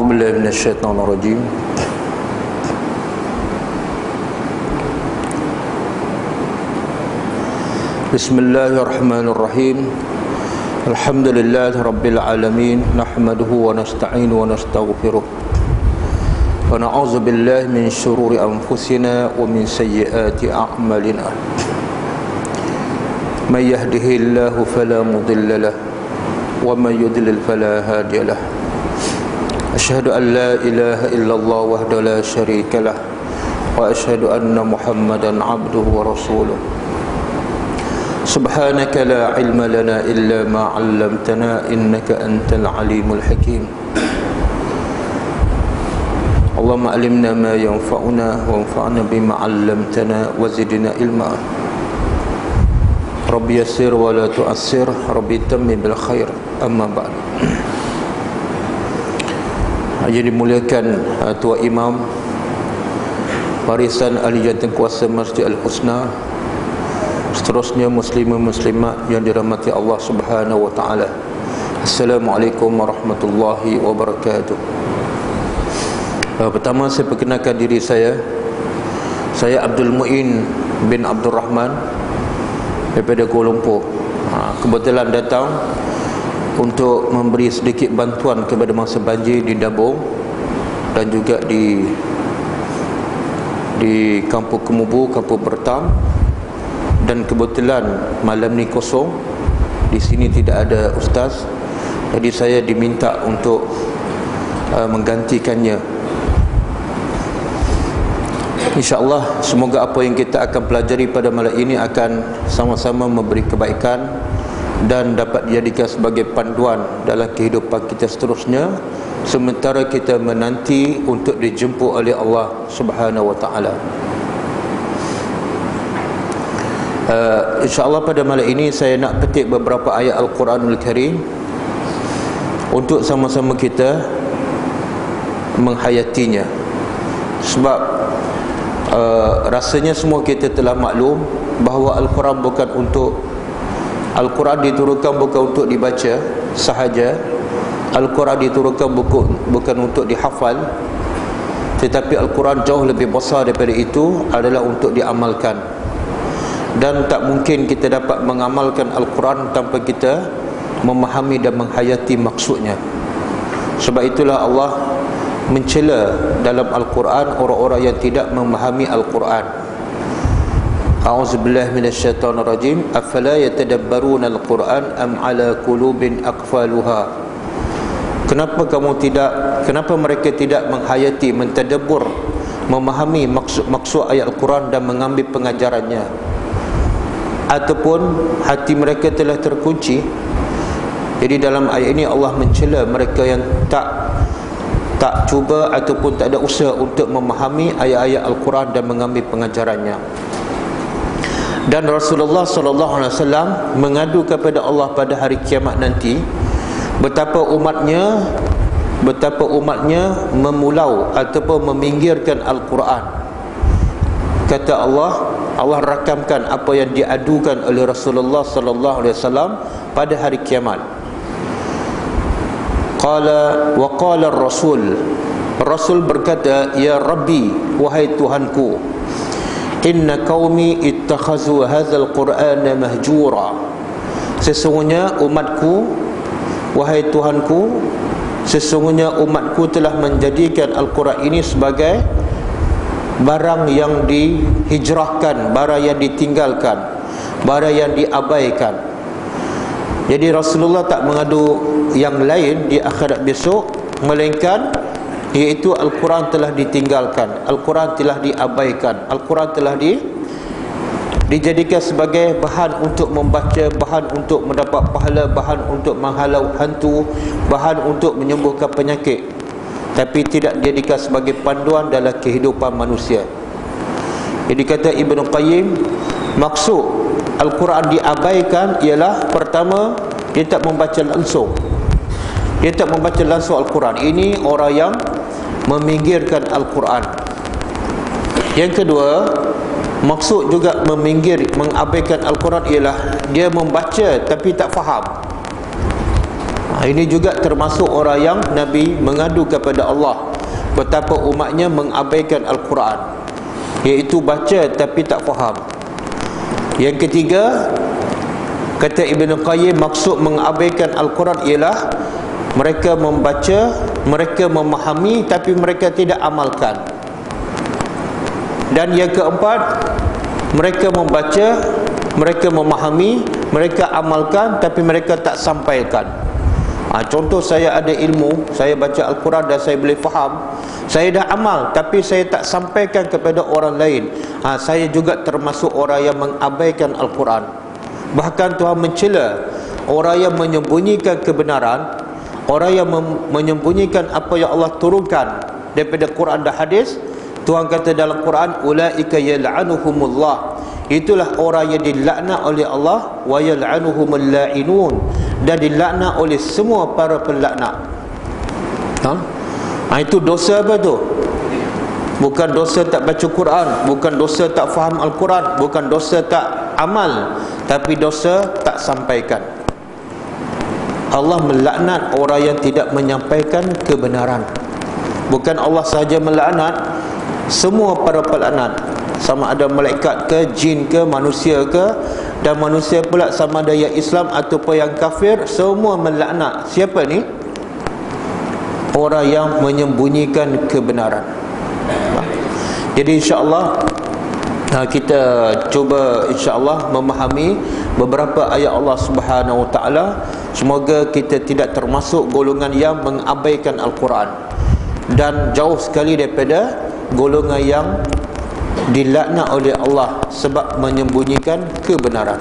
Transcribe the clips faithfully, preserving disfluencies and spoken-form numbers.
أعوذ بالله من الشيطان الرجيم. بسم الله الرحمن الرحيم. الحمد لله رب العالمين، نحمده ونستعينه ونستغفره ونعوذ بالله من شرور أنفسنا ومن سيئات أعمالنا. من يهده الله فلا مضل له ومن يضلل فلا هادي له. أشهد أن لا إله إلا الله وحده لا شريك له وأشهد أن محمدا عبده ورسوله. سبحانك لا علم لنا إلا ما علمتنا إنك أنت العليم الحكيم. اللهم علمنا ما ينفعنا وانفعنا بما علمتنا وزدنا علما. رب يسر ولا تؤسر، رب تمم بالخير. أما بعد. Jadi dimuliakan uh, Tua Imam Barisan Ahli Jantan Kuasa Masjid Al-Husna, seterusnya muslimin muslimat yang dirahmati Allah Subhanahu wa taala. Assalamualaikum warahmatullahi wabarakatuh. Uh, pertama saya perkenalkan diri saya. Saya Abdul Muin bin Abdul Rahman daripada Kuala Lumpur. Uh, kebetulan datang untuk memberi sedikit bantuan kepada mangsa banjir di Dabong dan juga di di Kampung Kemubu, Kampung Bertam. Dan kebetulan malam ni kosong, di sini tidak ada ustaz, jadi saya diminta untuk uh, menggantikannya. InsyaAllah semoga apa yang kita akan pelajari pada malam ini akan sama-sama memberi kebaikan dan dapat dijadikan sebagai panduan dalam kehidupan kita seterusnya, sementara kita menanti untuk dijemput oleh Allah Subhanahu wa taala. Uh, InsyaAllah pada malam ini saya nak petik beberapa ayat Al-Quranul Karim untuk sama-sama kita menghayatinya. Sebab uh, rasanya semua kita telah maklum bahawa Al-Quran bukan untuk Al-Quran diturunkan bukan untuk dibaca sahaja. Al-Quran diturunkan bukan, bukan untuk dihafal, tetapi Al-Quran jauh lebih besar daripada itu, adalah untuk diamalkan. Dan tak mungkin kita dapat mengamalkan Al-Quran tanpa kita memahami dan menghayati maksudnya. Sebab itulah Allah mencela dalam Al-Quran orang-orang yang tidak memahami Al-Quran. A'udzubillahi minasyaitonir rajim. Afala yatadabbaruna al-Quran am ala qulubin aqfaluha. Kenapa kamu tidak kenapa mereka tidak menghayati, mentadabbur, memahami maksud-maksud ayat Al-Quran dan mengambil pengajarannya? Ataupun hati mereka telah terkunci. Jadi dalam ayat ini Allah mencela mereka yang tak tak cuba ataupun tak ada usaha untuk memahami ayat-ayat Al-Quran dan mengambil pengajarannya. Dan Rasulullah sallallahu alaihi wasallam mengadu kepada Allah pada hari kiamat nanti betapa umatnya betapa umatnya memulau ataupun meminggirkan Al-Quran. Kata Allah, Allah rakamkan apa yang diadukan oleh Rasulullah sallallahu alaihi wasallam pada hari kiamat. Qala wa qala ar-rasul, Rasul berkata, ya Rabbi, wahai Tuhanku, inna qaumi ittakhazu hadzal qur'ana mahjura. Sesungguhnya umatku, wahai Tuhanku, sesungguhnya umatku telah menjadikan Al-Quran ini sebagai barang yang dihijrahkan, barang yang ditinggalkan, barang yang diabaikan. Jadi Rasulullah tak mengadu yang lain di akhirat besok, melainkan iaitu Al-Quran telah ditinggalkan, Al-Quran telah diabaikan, Al-Quran telah di, dijadikan sebagai bahan untuk membaca, bahan untuk mendapat pahala, bahan untuk menghalau hantu, bahan untuk menyembuhkan penyakit, tapi tidak dijadikan sebagai panduan dalam kehidupan manusia. Jadi kata Ibn Qayyim, maksud Al-Quran diabaikan ialah, pertama, dia tak membaca langsung, dia tak membaca langsung Al-Quran. Ini orang yang meminggirkan Al-Quran. Yang kedua, maksud juga meminggir, mengabaikan Al-Quran ialah dia membaca tapi tak faham. Ini juga termasuk orang yang Nabi mengadu kepada Allah betapa umatnya mengabaikan Al-Quran, iaitu baca tapi tak faham. Yang ketiga, kata Ibn Qayyim, maksud mengabaikan Al-Quran ialah mereka membaca, mereka memahami, tapi mereka tidak amalkan. Dan yang keempat, mereka membaca, mereka memahami, mereka amalkan, tapi mereka tak sampaikan. ha, Contoh, saya ada ilmu, saya baca Al-Quran dan saya boleh faham, saya dah amal, tapi saya tak sampaikan kepada orang lain. ha, Saya juga termasuk orang yang mengabaikan Al-Quran. Bahkan Tuhan mencela orang yang menyembunyikan kebenaran, orang yang menyembunyikan apa yang Allah turunkan daripada Quran dan hadis. Tuhan kata dalam Quran, ulaika yal'anuhumullah, itulah orang yang dilaknat oleh Allah, wa yal'anuhumul la'inun, dan dilaknat oleh semua para pelaknat. Ha? ha itu dosa apa tu? Bukan dosa tak baca Quran, bukan dosa tak faham Al-Quran, bukan dosa tak amal, tapi dosa tak sampaikan. Allah melaknat orang yang tidak menyampaikan kebenaran. Bukan Allah sahaja melaknat, semua para pelaknat, sama ada malaikat ke, jin ke, manusia ke, dan manusia pula sama ada yang Islam ataupun yang kafir, semua melaknat. Siapa ni? Orang yang menyembunyikan kebenaran. Jadi insya-Allah kita cuba insya-Allah memahami beberapa ayat Allah Subhanahu Wa Taala. Semoga kita tidak termasuk golongan yang mengabaikan Al-Quran, dan jauh sekali daripada golongan yang dilaknat oleh Allah sebab menyembunyikan kebenaran.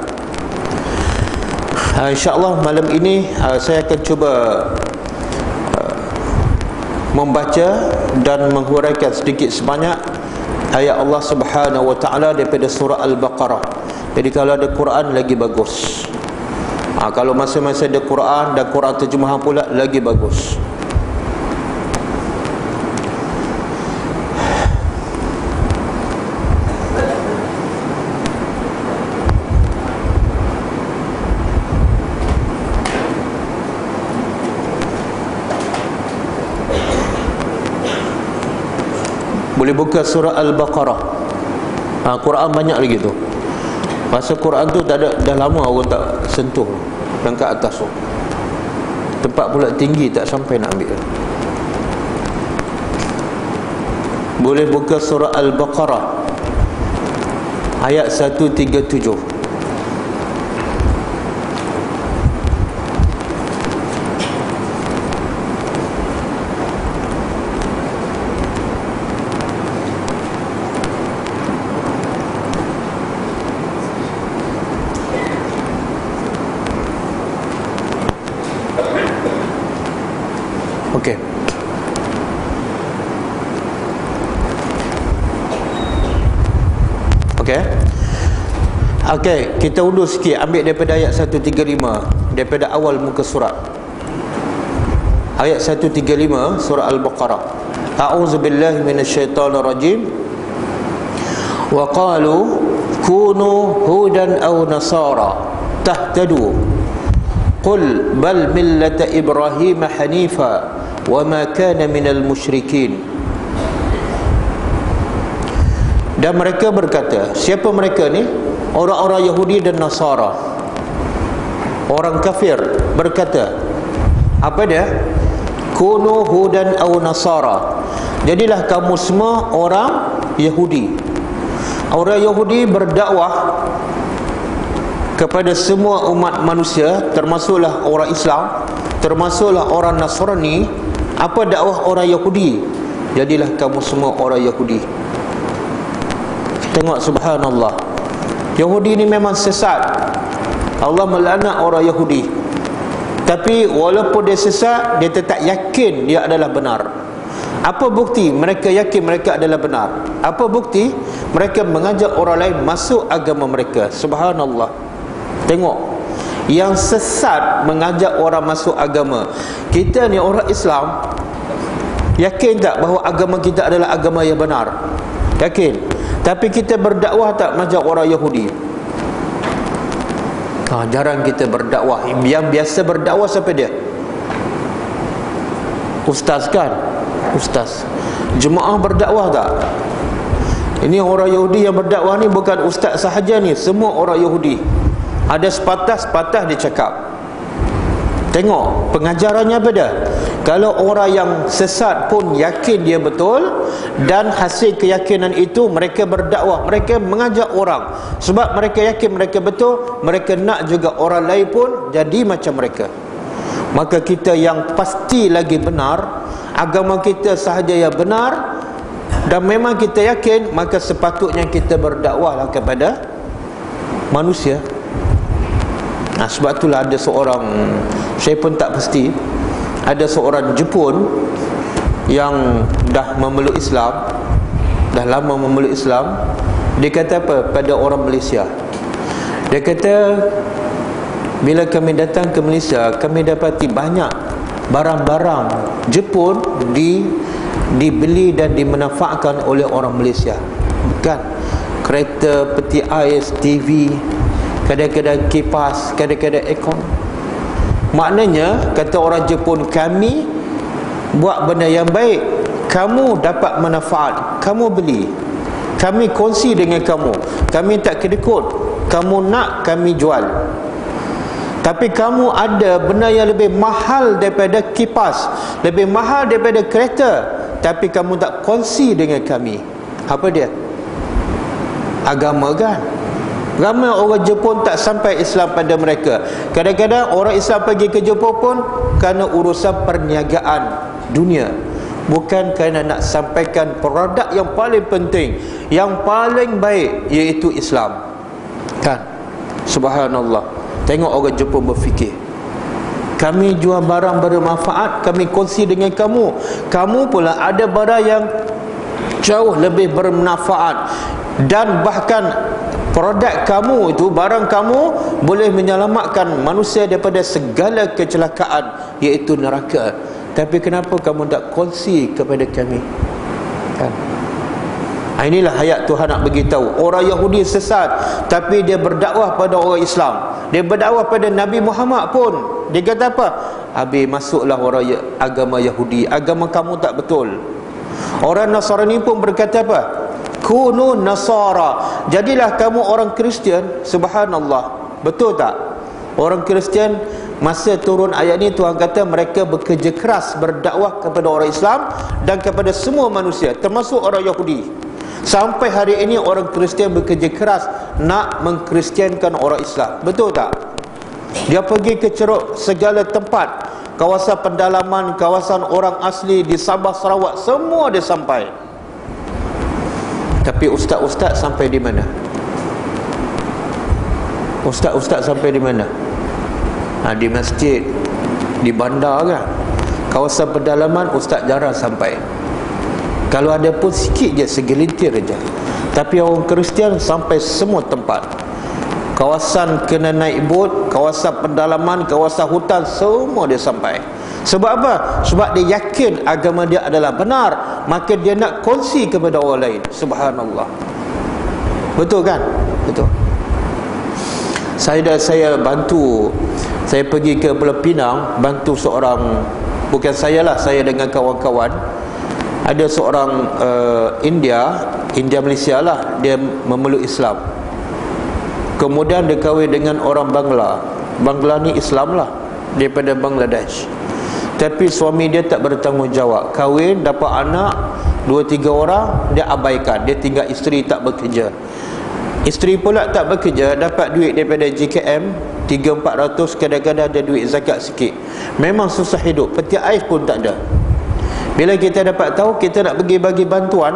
ha, InsyaAllah malam ini ha, saya akan cuba uh, membaca dan menghuraikan sedikit sebanyak ayat Allah Subhanahu Wa Taala daripada surah Al-Baqarah. Jadi kalau ada Quran lagi bagus. ha, Kalau masa-masa ada Quran dan Quran terjemahan pula lagi bagus. Boleh buka surah Al-Baqarah. ha, Quran banyak lagi tu. Masa Quran tu tak ada, dah lama orang tak sentuh. Dan kat atas tu tempat pula tinggi, tak sampai nak ambil. Boleh buka surah Al-Baqarah ayat seratus tiga puluh tujuh. Okey. Okey. Okey, kita undur sikit, ambil daripada ayat seratus tiga puluh lima, daripada awal muka surat. Ayat seratus tiga puluh lima surah Al-Baqarah. A'udzubillahi minasyaitonir rajim. Wa qalu kunu hudan aw nasara tahtadu. Qul bal millata Ibrahim hanifa wa ma kana minal musyrikin. Dan mereka berkata, siapa mereka ni? Orang-orang Yahudi dan Nasara, orang kafir berkata, apa dia? Kunu hudan aw nasara, jadilah kamu semua orang Yahudi. Orang Yahudi berdakwah kepada semua umat manusia, termasuklah orang Islam, termasuklah orang Nasrani. Apa dakwah orang Yahudi? Jadilah kamu semua orang Yahudi. Tengok, subhanallah, Yahudi ni memang sesat. Allah melaknat orang Yahudi, tapi walaupun dia sesat, dia tetap yakin dia adalah benar. Apa bukti mereka yakin mereka adalah benar? Apa bukti? Mereka mengajak orang lain masuk agama mereka. Subhanallah. Tengok, yang sesat mengajak orang masuk agama. Kita ni orang Islam, yakin tak bahawa agama kita adalah agama yang benar? Yakin. Tapi kita berdakwah tak macam orang Yahudi? Ha, jarang kita berdakwah. Yang biasa berdakwah siapa dia? Ustaz kan? Ustaz. Jemaah berdakwah tak? Ini orang Yahudi yang berdakwah ni bukan ustaz sahaja ni, semua orang Yahudi. Ada sepatah-sepatah dia cakap. Tengok pengajarannya beda. Kalau orang yang sesat pun yakin dia betul, dan hasil keyakinan itu mereka berdakwah, mereka mengajak orang sebab mereka yakin mereka betul, mereka nak juga orang lain pun jadi macam mereka. Maka kita yang pasti lagi benar, agama kita sahaja yang benar, dan memang kita yakin, maka sepatutnya kita berdakwahlah kepada manusia. Nah, sebab itulah ada seorang, saya pun tak pasti, ada seorang Jepun yang dah memeluk Islam, dah lama memeluk Islam. Dia kata apa pada orang Malaysia? Dia kata, bila kami datang ke Malaysia, kami dapati banyak barang-barang Jepun di dibeli dan dimanfaatkan oleh orang Malaysia. Kan? Kereta, peti ais, T V, kadang-kadang kipas, kadang-kadang aircon. Maknanya, kata orang Jepun, kami buat benda yang baik, kamu dapat manfaat, kamu beli, kami kongsi dengan kamu, kami tak kedekut, kamu nak kami jual. Tapi kamu ada benda yang lebih mahal daripada kipas, lebih mahal daripada kereta, tapi kamu tak kongsi dengan kami. Apa dia? Agama kan? Ramai orang Jepun tak sampai Islam pada mereka. Kadang-kadang orang Islam pergi ke Jepun pun kerana urusan perniagaan dunia, bukan kerana nak sampaikan produk yang paling penting, yang paling baik, iaitu Islam. Kan? Subhanallah. Tengok orang Jepun berfikir, kami jual barang bermanfaat, kami kongsi dengan kamu, kamu pula ada barang yang jauh lebih bermanfaat, dan bahkan produk kamu itu, barang kamu boleh menyelamatkan manusia daripada segala kecelakaan, iaitu neraka. Tapi kenapa kamu tak kongsi kepada kami? Kan? Inilah ayat Tuhan nak beritahu. Orang Yahudi sesat, tapi dia berdakwah pada orang Islam, dia berdakwah pada Nabi Muhammad pun. Dia kata apa? Habis masuklah orang agama Yahudi, agama kamu tak betul. Orang Nasrani pun berkata apa? Kunu Nasara, jadilah kamu orang Kristian. Subhanallah. Betul tak? Orang Kristian, masa turun ayat ni Tuhan kata mereka bekerja keras berdakwah kepada orang Islam dan kepada semua manusia, termasuk orang Yahudi. Sampai hari ini orang Kristian bekerja keras nak mengkristiankan orang Islam. Betul tak? Dia pergi ke ceruk segala tempat, kawasan pendalaman, kawasan orang asli di Sabah, Sarawak, semua dia sampai. Tapi ustaz-ustaz sampai di mana? Ustaz-ustaz sampai di mana? Ha, di masjid, di bandar kan? Kawasan pedalaman ustaz jarang sampai. Kalau ada pun sikit je, segelintir aja. Tapi orang Kristian sampai semua tempat. Kawasan kena naik bot, kawasan pendalaman, kawasan hutan, semua dia sampai. Sebab apa? Sebab dia yakin agama dia adalah benar, maka dia nak kongsi kepada orang lain. Subhanallah. Betul kan? Betul. Saya dah saya bantu, saya pergi ke Pulau Pinang, bantu seorang, bukan saya lah, saya dengan kawan-kawan. Ada seorang uh, India, India Malaysia lah, dia memeluk Islam. Kemudian dia kahwin dengan orang Bangla. Bangla ni Islam lah, daripada Bangladesh. Tapi suami dia tak bertanggungjawab. Kahwin, dapat anak, dua tiga orang, dia abaikan. Dia tinggal isteri tak bekerja. Isteri pula tak bekerja, dapat duit daripada J K M tiga empat ratus, kadang-kadang ada duit zakat sikit. Memang susah hidup, peti ais pun tak ada. Bila kita dapat tahu, kita nak pergi bagi bantuan,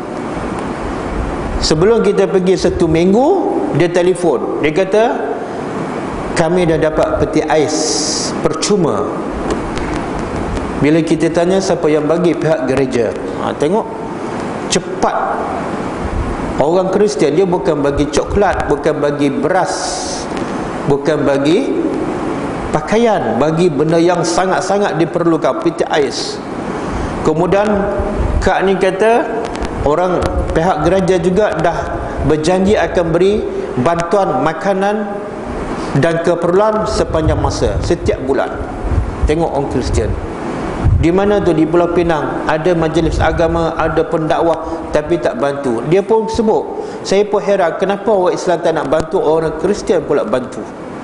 sebelum kita pergi satu minggu, dia telefon. Dia kata, kami dah dapat peti ais percuma. Bila kita tanya siapa yang bagi, pihak gereja. Ha, tengok, cepat. Orang Kristian dia bukan bagi coklat, bukan bagi beras, bukan bagi pakaian, bagi benda yang sangat-sangat diperlukan, peti ais. Kemudian Kak ni kata, orang pihak gereja juga dah berjanji akan beri bantuan makanan dan keperluan sepanjang masa, setiap bulan. Tengok orang Kristian. Di mana tu? Di Pulau Pinang. Ada majlis agama, ada pendakwah, tapi tak bantu. Dia pun sebut, saya pun heran, kenapa orang Islam tak nak bantu, orang Kristian pula bantu.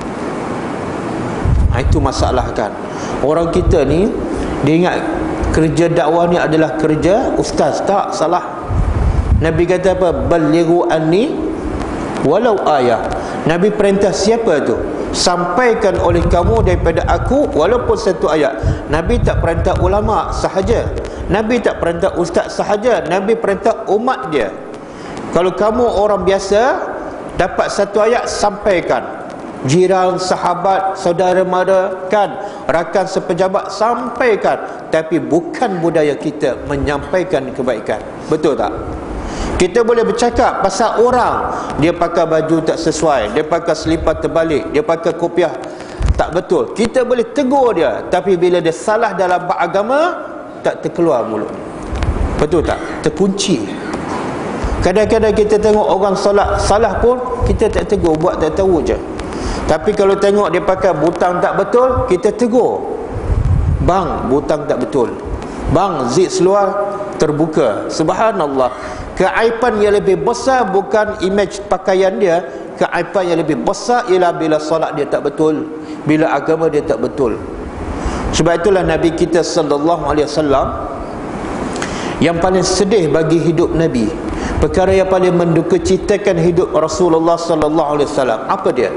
Ha, itu masalah kan. Orang kita ni, dia ingat kerja dakwah ni adalah kerja ustaz. Tak, salah. Nabi kata apa? Balighu anni walau ayah. Nabi perintah siapa tu? Sampaikan oleh kamu daripada aku walaupun satu ayat. Nabi tak perintah ulama sahaja, Nabi tak perintah ustaz sahaja, Nabi perintah umat dia. Kalau kamu orang biasa dapat satu ayat, sampaikan. Jiran, sahabat, saudara mara, kan, rakan sepejabat, sampaikan. Tapi bukan budaya kita menyampaikan kebaikan. Betul tak? Kita boleh bercakap pasal orang, dia pakai baju tak sesuai, dia pakai selipar terbalik, dia pakai kopiah tak betul. Kita boleh tegur dia, tapi bila dia salah dalam bab agama, tak terkeluar mulut. Betul tak? Terkunci. Kadang-kadang kita tengok orang solat salah pun kita tak tegur, buat tak tahu je. Tapi kalau tengok dia pakai butang tak betul, kita tegur. Bang, butang tak betul. Bang, zip seluar terbuka. Subhanallah. Keaiban yang lebih besar bukan image pakaian dia. Keaiban yang lebih besar ialah bila solat dia tak betul, bila agama dia tak betul. Sebab itulah Nabi kita sallallahu alaihi wasallam, yang paling sedih bagi hidup Nabi, perkara yang paling mendukacitakan hidup Rasulullah sallallahu alaihi wasallam, apa dia?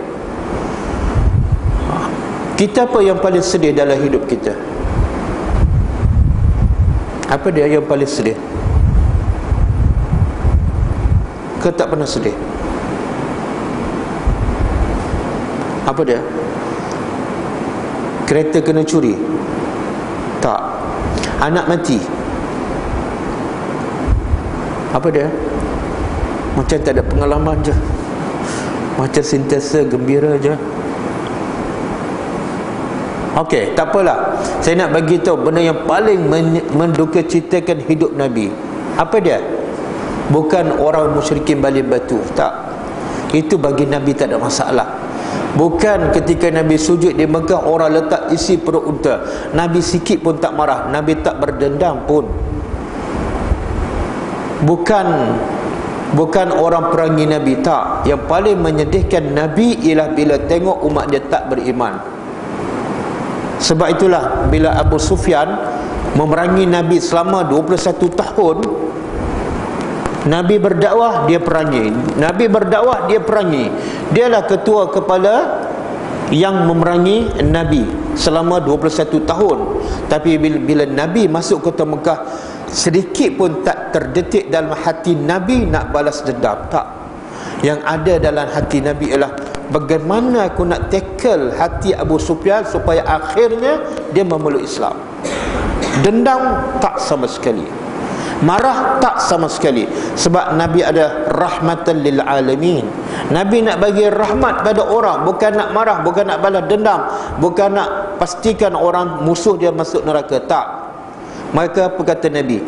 Kita apa yang paling sedih dalam hidup kita? Apa dia yang paling sedih? Ke tak pernah sedih? Apa dia? Kereta kena curi? Tak. Anak mati? Apa dia? Macam tak ada pengalaman je, macam sentiasa gembira je. Okey, tak apalah. Saya nak bagi tahu benda yang paling mendukacitakan hidup Nabi. Apa dia? Bukan orang musyrikin balik batu. Tak. Itu bagi Nabi tak ada masalah. Bukan ketika Nabi sujud di Mekah orang letak isi perut unta, Nabi sikit pun tak marah, Nabi tak berdendam pun. Bukan Bukan orang perangi Nabi. Tak. Yang paling menyedihkan Nabi ialah bila tengok umat dia tak beriman. Sebab itulah bila Abu Sufyan memerangi Nabi selama dua puluh satu tahun, Nabi berdakwah, dia perangi. Nabi berdakwah, dia perangi. Dialah ketua kepala yang memerangi Nabi selama dua puluh satu tahun. Tapi bila, bila Nabi masuk kota Mekah, sedikit pun tak terdetik dalam hati Nabi nak balas dendam. Tak. Yang ada dalam hati Nabi ialah bagaimana aku nak tackle hati Abu Sufyan supaya akhirnya dia memeluk Islam. Dendam tak sama sekali, marah tak sama sekali. Sebab Nabi ada rahmatan lil alamin. Nabi nak bagi rahmat pada orang, bukan nak marah, bukan nak balas dendam, bukan nak pastikan orang musuh dia masuk neraka. Tak. Maka apa kata Nabi?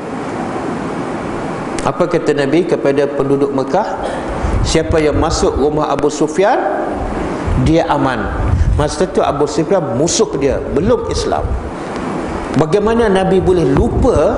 Apa kata Nabi kepada penduduk Mekah? Siapa yang masuk rumah Abu Sufyan, dia aman. Masa itu Abu Sufyan musuh dia, belum Islam. Bagaimana Nabi boleh lupa?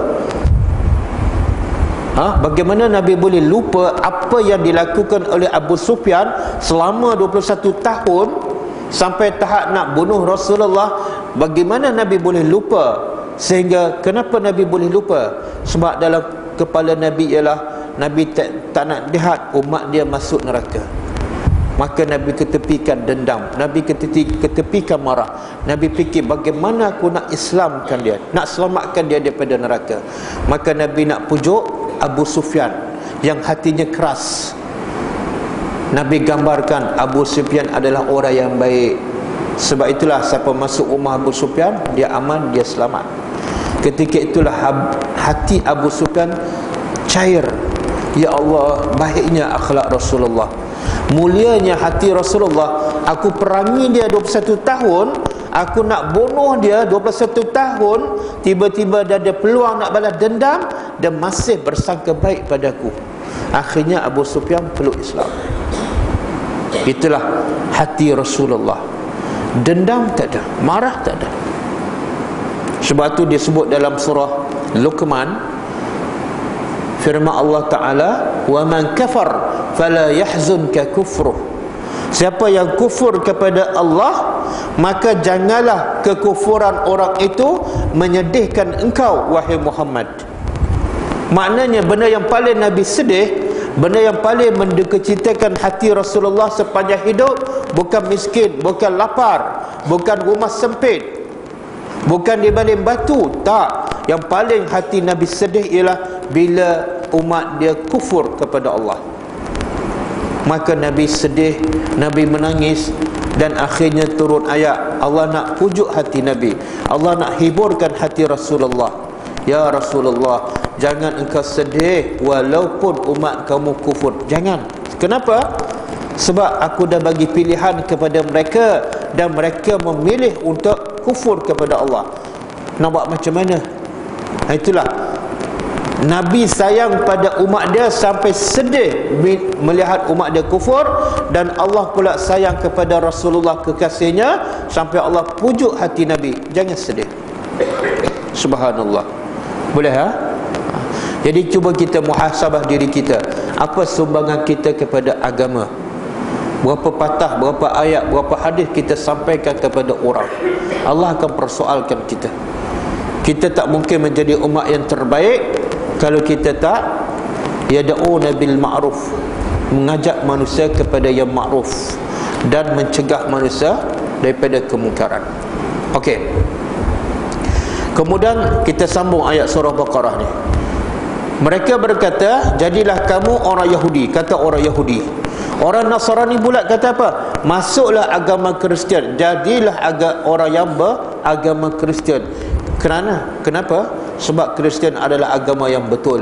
Ha? Bagaimana Nabi boleh lupa apa yang dilakukan oleh Abu Sufyan selama dua puluh satu tahun sampai tahap nak bunuh Rasulullah? Bagaimana Nabi boleh lupa? Sehingga kenapa Nabi boleh lupa? Sebab dalam kepala Nabi ialah Nabi tak, tak nak lihat umat dia masuk neraka. Maka Nabi ketepikan dendam, Nabi ketepi, ketepikan marah. Nabi fikir bagaimana aku nak Islamkan dia, nak selamatkan dia daripada neraka. Maka Nabi nak pujuk Abu Sufyan yang hatinya keras. Nabi gambarkan Abu Sufyan adalah orang yang baik. Sebab itulah siapa masuk rumah Abu Sufyan, dia aman, dia selamat. Ketika itulah hati Abu Sufyan cair. Ya Allah, baiknya akhlak Rasulullah, mulianya hati Rasulullah. Aku perangi dia dua puluh satu tahun, aku nak bunuh dia dua puluh satu tahun, tiba-tiba dia ada peluang nak balas dendam dan masih bersangka baik padaku. Akhirnya Abu Sufyan peluk Islam. Itulah hati Rasulullah. Dendam tak ada, marah tak ada. Sebab tu disebut dalam surah Luqman, firman Allah Ta'ala, wa man kafar fala yahzunka kufruh. Siapa yang kufur kepada Allah, maka janganlah kekufuran orang itu menyedihkan engkau, wahai Muhammad. Maknanya benda yang paling Nabi sedih, benda yang paling mendekecitakan hati Rasulullah sepanjang hidup, bukan miskin, bukan lapar, bukan rumah sempit, bukan di balik batu. Tak. Yang paling hati Nabi sedih ialah bila umat dia kufur kepada Allah. Maka Nabi sedih, Nabi menangis, dan akhirnya turun ayat. Allah nak pujuk hati Nabi, Allah nak hiburkan hati Rasulullah. Ya Rasulullah, jangan engkau sedih walaupun umat kamu kufur. Jangan. Kenapa? Sebab aku dah bagi pilihan kepada mereka, dan mereka memilih untuk kufur kepada Allah. Nak buat macam mana? Itulah, Nabi sayang pada umat dia sampai sedih melihat umat dia kufur, dan Allah pula sayang kepada Rasulullah kekasihnya sampai Allah pujuk hati Nabi, jangan sedih. Subhanallah. Boleh ha? Jadi cuba kita muhasabah diri kita. Apa sumbangan kita kepada agama? Berapa patah, berapa ayat, berapa hadis kita sampaikan kepada orang? Allah akan persoalkan kita. Kita tak mungkin menjadi umat yang terbaik kalau kita tak yad'una bil ma'ruf, mengajak manusia kepada yang ma'ruf, dan mencegah manusia daripada kemungkaran. Okey. Kemudian kita sambung ayat surah Baqarah ni. Mereka berkata, jadilah kamu orang Yahudi. Kata orang Yahudi. Orang Nasrani pula kata apa? Masuklah agama Kristian. Jadilah aga, orang yang beragama Kristian. Kerana Kenapa? Sebab Kristian adalah agama yang betul,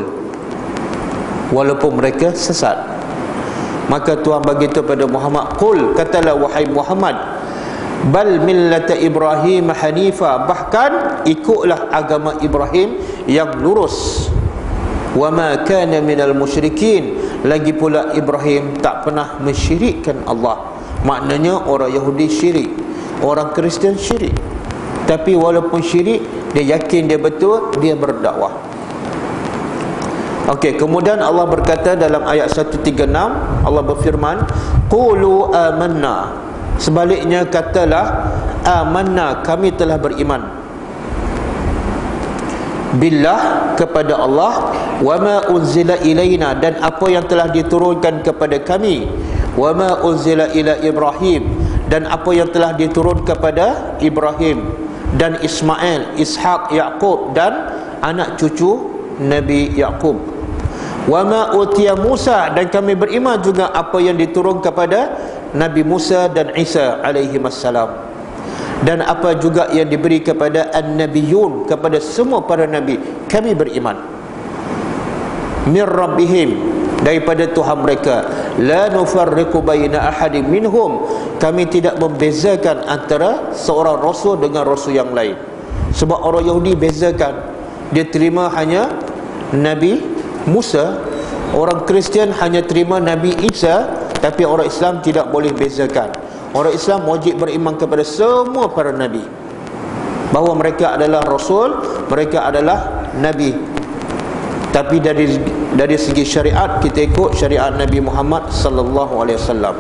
walaupun mereka sesat. Maka Tuhan bagi tahu pada Muhammad, qul, katalah wahai Muhammad, bal millata Ibrahim hanifa, bahkan ikutlah agama Ibrahim yang lurus. Wa ma kana minal musyrikin, lagi pula Ibrahim tak pernah mensyirikkan Allah. Maknanya orang Yahudi syirik, orang Kristian syirik. Tapi walaupun syirik, dia yakin dia betul, dia berdakwah. Okey, kemudian Allah berkata dalam ayat seratus tiga puluh enam, Allah berfirman, qulu amanna. Sebaliknya katalah, amanna, kami telah beriman. Billah, kepada Allah, wa ma unzila ilaina, dan apa yang telah diturunkan kepada kami, wa ma unzila ila Ibrahim, dan apa yang telah diturun kepada Ibrahim dan Ismail, Ishak, Yaqub, dan anak cucu Nabi Yaqub. Wa ma utiya Musa, dan kami beriman juga apa yang diturun kepada Nabi Musa dan Isa alaihi wassalam, dan apa juga yang diberi kepada an-nabiyun, kepada semua para nabi, kami beriman. Mir rabbihim, daripada Tuhan mereka, la nufarriqu baina ahadin minhum, kami tidak membezakan antara seorang rasul dengan rasul yang lain. Sebab orang Yahudi bezakan, dia terima hanya Nabi Musa, orang Kristian hanya terima Nabi Isa, tapi orang Islam tidak boleh bezakan. Orang Islam wajib beriman kepada semua para nabi, bahawa mereka adalah rasul, mereka adalah nabi. Tapi dari dari segi syariat, kita ikut syariat Nabi Muhammad sallallahu alaihi wasallam.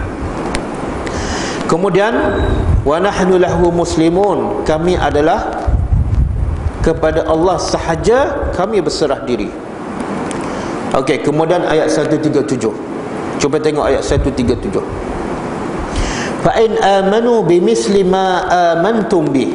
Kemudian, wa nahnu lahu muslimun, kami adalah kepada Allah sahaja kami berserah diri. Okey, kemudian ayat seratus tiga puluh tujuh. Cuba tengok ayat seratus tiga puluh tujuh. Fa in amanu bimisli ma amantum bi,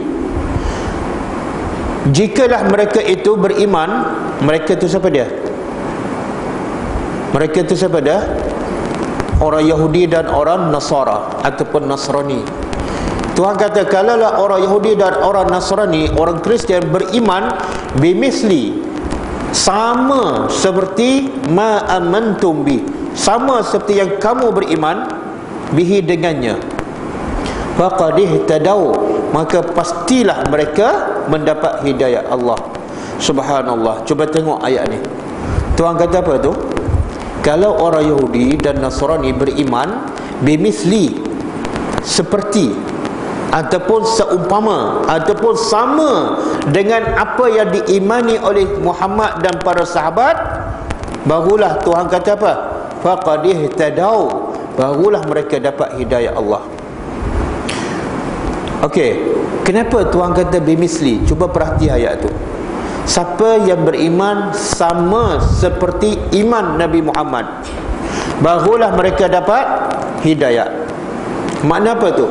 jikalah mereka itu beriman. Mereka itu siapa dia? Mereka itu siapa dia? Orang Yahudi dan orang Nasara ataupun Nasrani. Tuhan kata, kalaulah orang Yahudi dan orang Nasrani, orang Kristian beriman bimisli, sama seperti ma amantum bi, sama seperti yang kamu beriman bihi dengannya, faqad ihtadau, maka pastilah mereka mendapat hidayah Allah. Subhanallah. Cuba tengok ayat ni. Tuhan kata apa tu? Kalau orang Yahudi dan Nasrani beriman bimisli, seperti ataupun seumpama ataupun sama dengan apa yang diimani oleh Muhammad dan para sahabat, barulah Tuhan kata apa? Faqad ihtadau, barulah mereka dapat hidayah Allah. Okey, kenapa Tuhan kata bimisli? Cuba perhati ayat tu. Siapa yang beriman sama seperti iman Nabi Muhammad, barulah mereka dapat hidayah. Makna apa tu?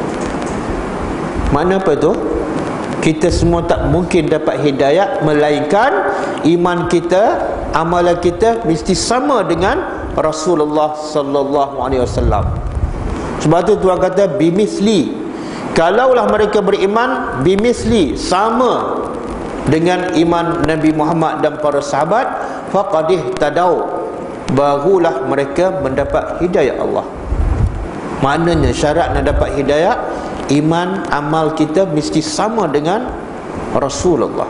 Makna apa tu? Kita semua tak mungkin dapat hidayah melainkan iman kita, amalan kita mesti sama dengan Rasulullah sallallahu alaihi wasallam. Sebab tu Tuhan kata bimisli. Kalaulah mereka beriman bimisli, sama dengan iman Nabi Muhammad dan para sahabat, faqad ihtadau, barulah mereka mendapat hidayah Allah. Maknanya syarat nak dapat hidayah, iman amal kita mesti sama dengan Rasulullah.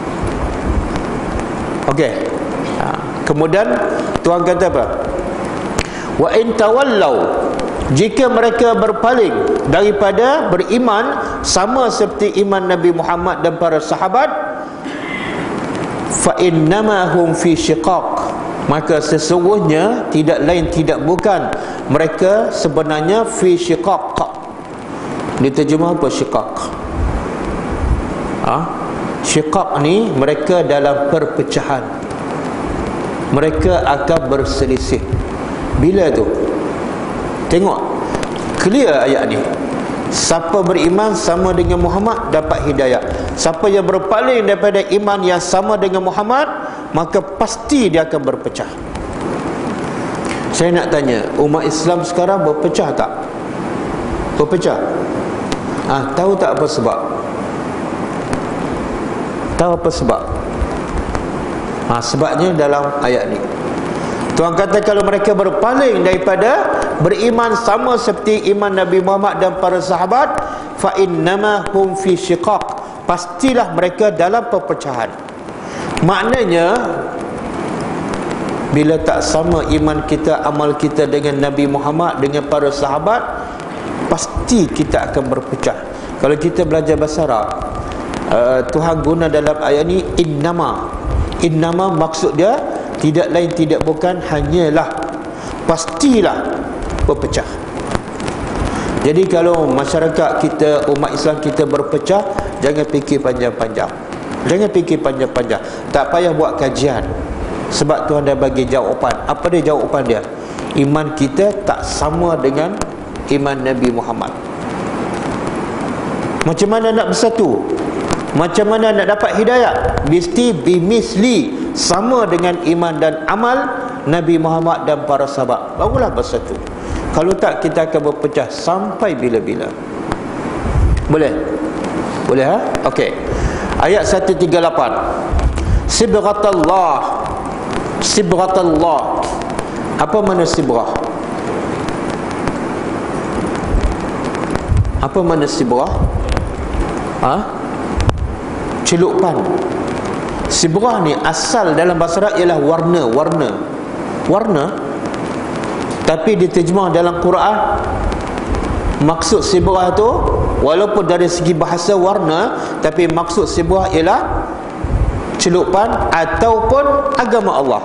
Okey. Ha. Kemudian Tuhan kata apa? Wa in tawallau, jika mereka berpaling daripada beriman sama seperti iman Nabi Muhammad dan para sahabat, fa innama hum fi syiqaq, maka sesungguhnya tidak lain tidak bukan mereka sebenarnya fi syiqaq. Diterjemah apa syiqaq? Ha? Syiqaq ni mereka dalam perpecahan, mereka akan berselisih. Bila tu? Tengok clear ayat ni. Siapa beriman sama dengan Muhammad dapat hidayah. Siapa yang berpaling daripada iman yang sama dengan Muhammad, maka pasti dia akan berpecah. Saya nak tanya, umat Islam sekarang berpecah tak? Berpecah? Ah, tahu tak apa sebab? Tahu apa sebab? Ah, sebabnya dalam ayat ni. Tuhan kata kalau mereka berpaling daripada beriman sama seperti iman Nabi Muhammad dan para sahabat, fa innama hum fi syiqaq, pastilah mereka dalam perpecahan. Maknanya bila tak sama iman kita, amal kita dengan Nabi Muhammad, dengan para sahabat, pasti kita akan berpecah. Kalau kita belajar bahasa Arab, uh, Tuhan guna dalam ayat ni innama. Innama maksud dia tidak lain tidak bukan hanyalah, pastilah berpecah. Jadi kalau masyarakat kita, umat Islam kita berpecah, jangan fikir panjang-panjang. Jangan fikir panjang-panjang. Tak payah buat kajian, sebab Tuhan dah bagi jawapan. Apa dia jawapan dia? Iman kita tak sama dengan iman Nabi Muhammad. Macam mana nak bersatu? Macam mana nak dapat hidayah? Mesti bimisli, sama dengan iman dan amal Nabi Muhammad dan para sahabat, barulah bersatu. Kalau tak, kita akan berpecah sampai bila-bila. Boleh? Boleh ha? Okey. Ayat seratus tiga puluh lapan. Sibghatallah. Sibghatallah. Apa makna sibrah? Apa makna sibrah? Ha? Celupan. Sibrah ni asal dalam bahasa Arab ialah warna, warna. Warna. Tapi diterjemah dalam Quran, maksud sibrah tu walaupun dari segi bahasa warna, tapi maksud sibrah ialah celupan ataupun agama Allah.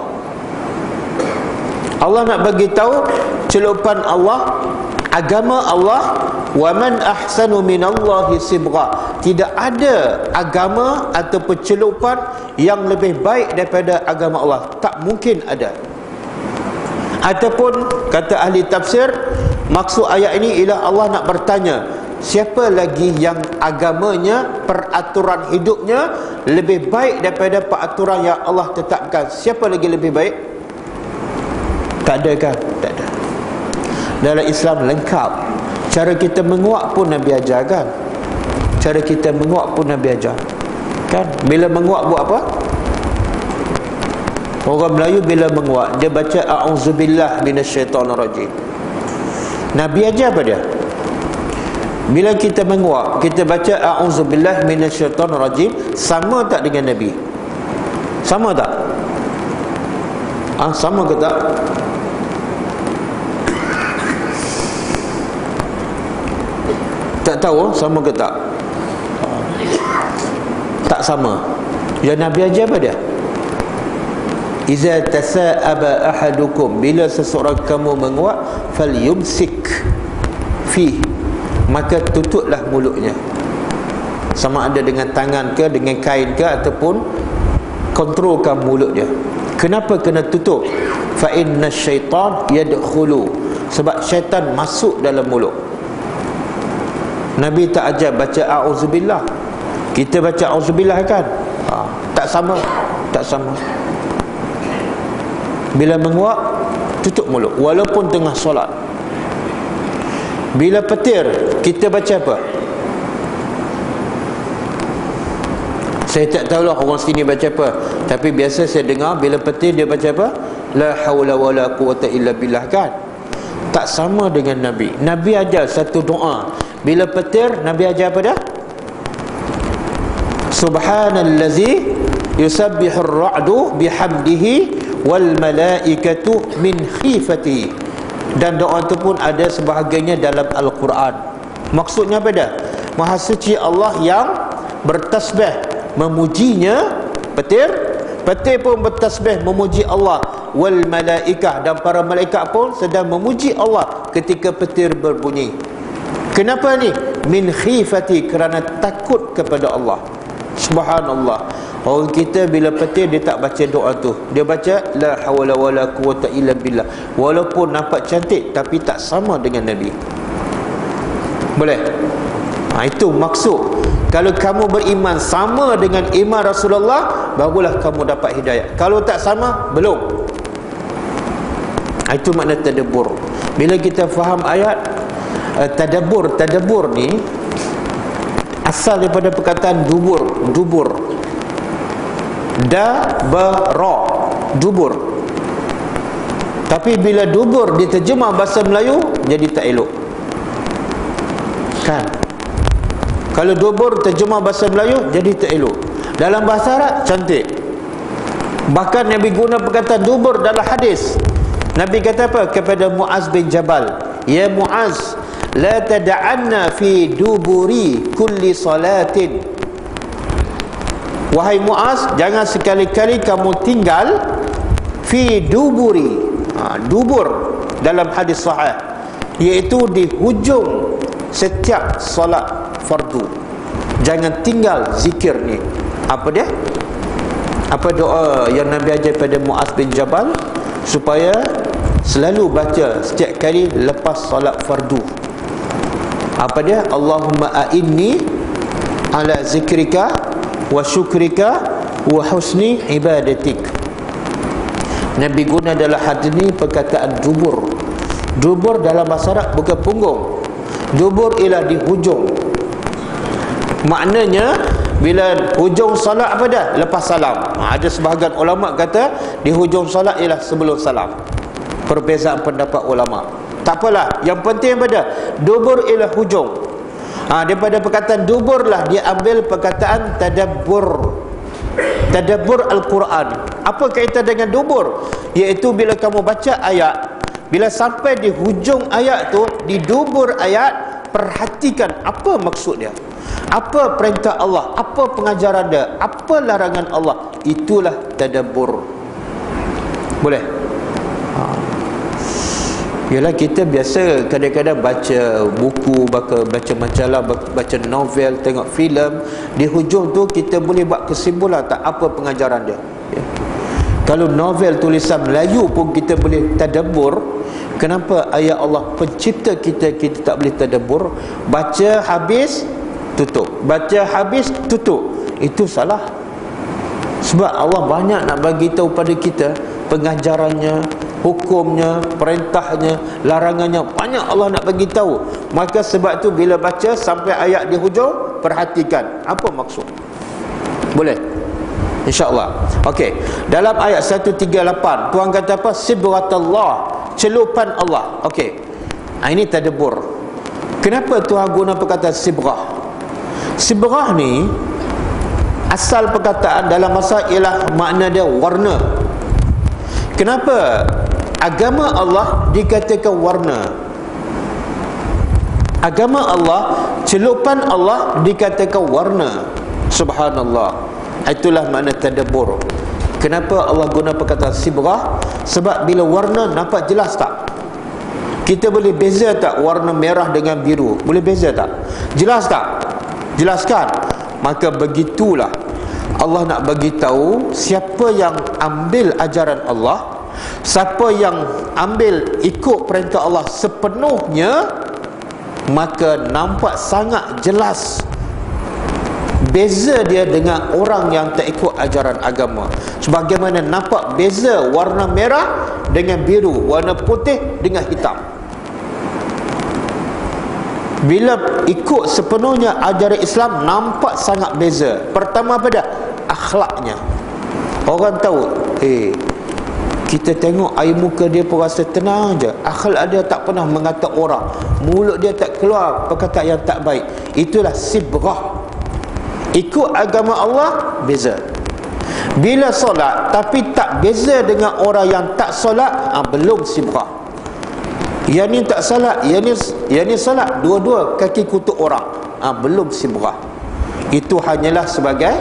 Allah nak bagi tahu celupan Allah, agama Allah. Wa man ahsanu minallahi sibgha, tidak ada agama ataupun celupan yang lebih baik daripada agama Allah. Tak mungkin ada. Ataupun kata ahli tafsir, maksud ayat ini ialah Allah nak bertanya, siapa lagi yang agamanya, peraturan hidupnya lebih baik daripada peraturan yang Allah tetapkan? Siapa lagi lebih baik? Tak ada kan? Tak ada. Dalam Islam lengkap. Cara kita menguak pun Nabi ajar kan? Cara kita menguak pun Nabi ajar kan? Bila menguak buat apa? Orang Melayu bila menguak, dia baca a'udzubillah minasyaitonirrajim. Nabi ajar apa dia? Bila kita menguak, kita baca a'udzubillah minasyaitonirrajim, sama tak dengan Nabi? Sama tak? Ah, sama ke tak? Tak Nak tahu sama ke tak? Tak sama. Yang Nabi ajar apa dia? Iza tasa'aba ahadukum, bila seseorang kamu menguap, falyumsik fi, maka tutuplah mulutnya. Sama ada dengan tangan ke, dengan kain ke, ataupun kontrolkan mulut dia. Kenapa kena tutup? Fa inna syaitan yadkhulu, sebab syaitan masuk dalam mulut. Nabi tak ajar baca a'udzubillah. Kita baca a'udzubillah kan? Ha, tak sama, tak sama. Bila menguap, tutup mulut walaupun tengah solat. Bila petir, kita baca apa? Saya tak tahulah orang sini baca apa, tapi biasa saya dengar bila petir dia baca apa? La haula wala quwata illa billah kan? Tak sama dengan Nabi. Nabi ajar satu doa. Bila petir, Nabi ajar apa dah? Subhanallazi yusabbihur ra'du bihamdihi wal malaikatu min khifati. Dan doa itu pun ada sebahagiannya dalam Al-Quran. Maksudnya apa dah? Maha suci Allah yang bertasbih memujinya. Petir, petir pun bertasbih memuji Allah. Wal malaikah, dan para malaikat pun sedang memuji Allah ketika petir berbunyi. Kenapa ni? Min khifati, kerana takut kepada Allah. Subhanallah. Orang kita bila petir dia tak baca doa tu. Dia baca la hawla wala quwata illa billah. Walaupun nampak cantik tapi tak sama dengan Nabi. Boleh? Ha, itu maksud. Kalau kamu beriman sama dengan iman Rasulullah, barulah kamu dapat hidayah. Kalau tak sama, belum. Ha, itu makna tadabbur. Bila kita faham ayat uh, tadabbur, tadabbur ni asal daripada perkataan dubur, dubur. Da-ba-ra, dubur. Tapi bila dubur diterjemah bahasa Melayu, jadi tak elok kan? Kalau dubur terjemah bahasa Melayu, jadi tak elok. Dalam bahasa Arab, cantik. Bahkan Nabi guna perkataan dubur dalam hadis. Nabi kata apa? Kepada Muaz bin Jabal, ya Muaz, la tada'anna fi duburi kulli salatin. Wahai Muaz, jangan sekali-kali kamu tinggal fi duburi, ha, dubur dalam hadis sahih, iaitu di hujung setiap solat fardu. Jangan tinggal zikir ni. Apa dia? Apa doa yang Nabi ajar pada Muaz bin Jabal supaya selalu baca setiap kali lepas solat fardu? Apa dia? Allahumma a'inni ala zikrika wa syukrika wa husni ibadatik. Nabi guna dalam hadis ni perkataan dubur. Dubur dalam bahasa Arab bukan punggung. Dubur ialah di hujung. Maknanya bila hujung salat apa dah? Lepas salam. Ha, ada sebahagian ulama kata di hujung salat ialah sebelum salam. Perbezaan pendapat ulama. Tak apalah, yang penting apa dah? Dubur ialah hujung. Ha, daripada perkataan dubur lah dia ambil perkataan tadabbur. Tadabbur Al-Quran. Apa kaitan dengan dubur? Iaitu bila kamu baca ayat, bila sampai di hujung ayat tu, di dubur ayat, perhatikan apa maksud dia. Apa perintah Allah, apa pengajaran dia, apa larangan Allah. Itulah tadabbur. Boleh? Ha. Yalah, kita biasa kadang-kadang baca buku, baca, baca majalah, baca novel, tengok filem. Di hujung tu kita boleh buat kesimpulan tak apa pengajaran dia, ya. Kalau novel tulisan Melayu pun kita boleh tadabbur. Kenapa ayat Allah pencipta kita kita tak boleh tadabbur? Baca habis tutup, baca habis tutup. Itu salah. Sebab Allah banyak nak bagi tahu pada kita pengajarannya, hukumnya, perintahnya, larangannya, banyak Allah nak bagi tahu. Maka sebab tu bila baca sampai ayat di hujung, perhatikan apa maksud. Boleh? InsyaAllah. Okey. Dalam ayat seratus tiga puluh lapan Tuhan kata apa? Sibratullah, celupan Allah. Okey. Ha, ini tadabbur. Kenapa Tuhan guna perkataan sibrah? Sibrah ni asal perkataan dalam bahasa ialah makna dia warna. Kenapa agama Allah dikatakan warna? Agama Allah, celupan Allah dikatakan warna. Subhanallah. Itulah makna tadabbur. Kenapa Allah guna perkataan sibrah? Sebab bila warna nampak jelas tak? Kita boleh beza tak warna merah dengan biru? Boleh beza tak? Jelas tak? Jelaskan. Maka begitulah Allah nak bagi tahu siapa yang ambil ajaran Allah, siapa yang ambil ikut perintah Allah sepenuhnya, maka nampak sangat jelas beza dia dengan orang yang tak ikut ajaran agama. Sebagaimana nampak beza warna merah dengan biru, warna putih dengan hitam. Bila ikut sepenuhnya ajaran Islam, nampak sangat beza. Pertama apa dia? Akhlaknya. Orang tahu, eh kita tengok air muka dia pun rasa tenang je. Akhlak dia tak pernah mengata orang, mulut dia tak keluar perkataan yang tak baik. Itulah sibrah. Ikut agama Allah, beza. Bila solat tapi tak beza dengan orang yang tak solat, ah, belum sibrah. Yang ni tak solat, yang ni, yang ni solat, dua-dua kaki kutuk orang, ah, belum sibrah. Itu hanyalah sebagai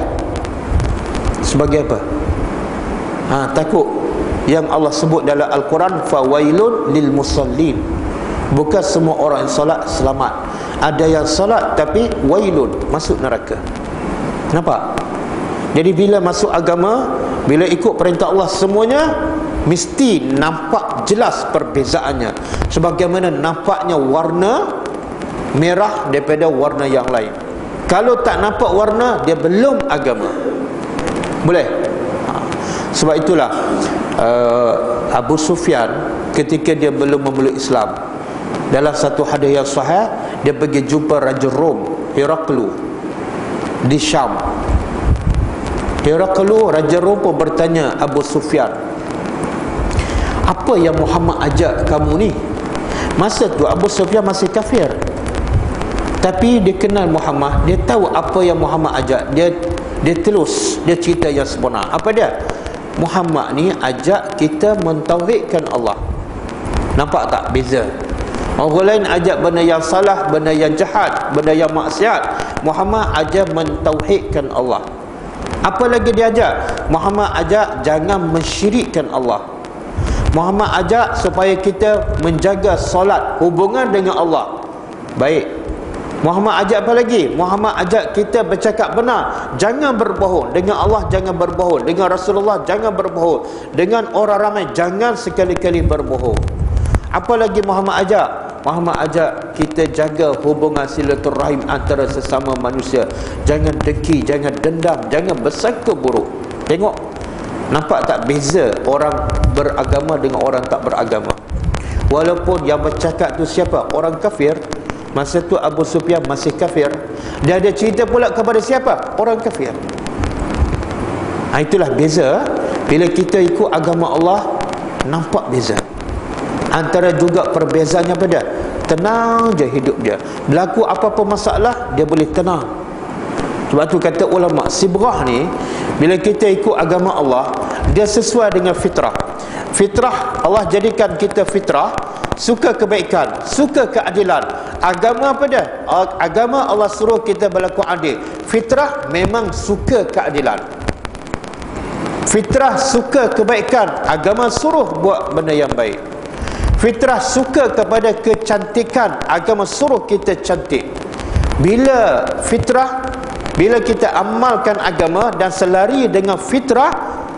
sebagai apa? Ha, takut. Yang Allah sebut dalam Al-Quran, fawailun lil musallin. Bukan semua orang yang solat selamat. Ada yang solat tapi wailun, masuk neraka. Nampak? Jadi bila masuk agama, bila ikut perintah Allah semuanya, mesti nampak jelas perbezaannya. Sebagaimana nampaknya warna merah daripada warna yang lain. Kalau tak nampak warna, dia belum agama. Boleh? Sebab itulah uh, Abu Sufyan ketika dia belum memeluk Islam, dalam satu hadis yang sahih, dia pergi jumpa Raja Rom, Heraklu, di Syam. Heraklu, Raja Rom pun bertanya Abu Sufyan, apa yang Muhammad ajak kamu ni? Masa tu Abu Sufyan masih kafir, tapi dia kenal Muhammad, dia tahu apa yang Muhammad ajak. Dia dia telus, dia cerita yang sebenar. Apa dia? Muhammad ni ajak kita mentauhidkan Allah. Nampak tak beza? Orang lain ajak benda yang salah, benda yang jahat, benda yang maksiat. Muhammad ajak mentauhidkan Allah. Apa lagi dia ajak? Muhammad ajak jangan mensyirikkan Allah. Muhammad ajak supaya kita menjaga solat, hubungan dengan Allah. Baik. Muhammad ajak apa lagi? Muhammad ajak kita bercakap benar, jangan berbohong. Dengan Allah jangan berbohong, dengan Rasulullah jangan berbohong, dengan orang ramai jangan sekali-kali berbohong. Apa lagi Muhammad ajak? Muhammad ajak kita jaga hubungan silaturahim antara sesama manusia. Jangan dengki, jangan dendam, jangan bersangka buruk. Tengok, nampak tak beza orang beragama dengan orang tak beragama? Walaupun yang bercakap tu siapa? Orang kafir. Masa tu Abu Sufyan masih kafir. Dia ada cerita pula kepada siapa? Orang kafir. Ha, itulah beza. Bila kita ikut agama Allah, nampak beza. Antara juga perbezaannya pada tenang je hidup dia. Berlaku apa-apa masalah, dia boleh tenang. Sebab tu kata ulama, sibrah ni, bila kita ikut agama Allah, dia sesuai dengan fitrah. Fitrah, Allah jadikan kita fitrah, suka kebaikan, suka keadilan. Agama apa dia? Agama Allah suruh kita berlaku adil. Fitrah memang suka keadilan. Fitrah suka kebaikan, agama suruh buat benda yang baik. Fitrah suka kepada kecantikan, agama suruh kita cantik. Bila fitrah, bila kita amalkan agama dan selari dengan fitrah,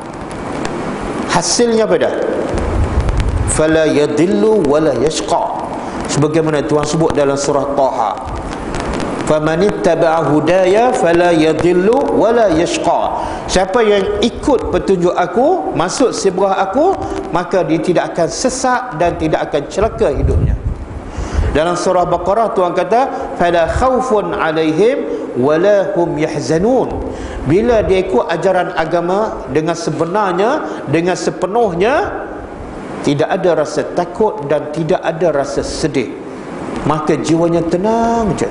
hasilnya apa dah? Fala yadillu wala yashqa. Sebagaimana Tuhan sebut dalam surah Taha, famanittaba'a hudaya fala yadillu wala yashqa. Siapa yang ikut petunjuk aku, masuk sibrah aku, maka dia tidak akan sesat dan tidak akan celaka hidupnya. Dalam surah Baqarah Tuhan kata, fala khaufun 'alaihim wala hum yahzanun. Bila dia ikut ajaran agama dengan sebenarnya, dengan sepenuhnya, tidak ada rasa takut dan tidak ada rasa sedih, maka jiwanya tenang je.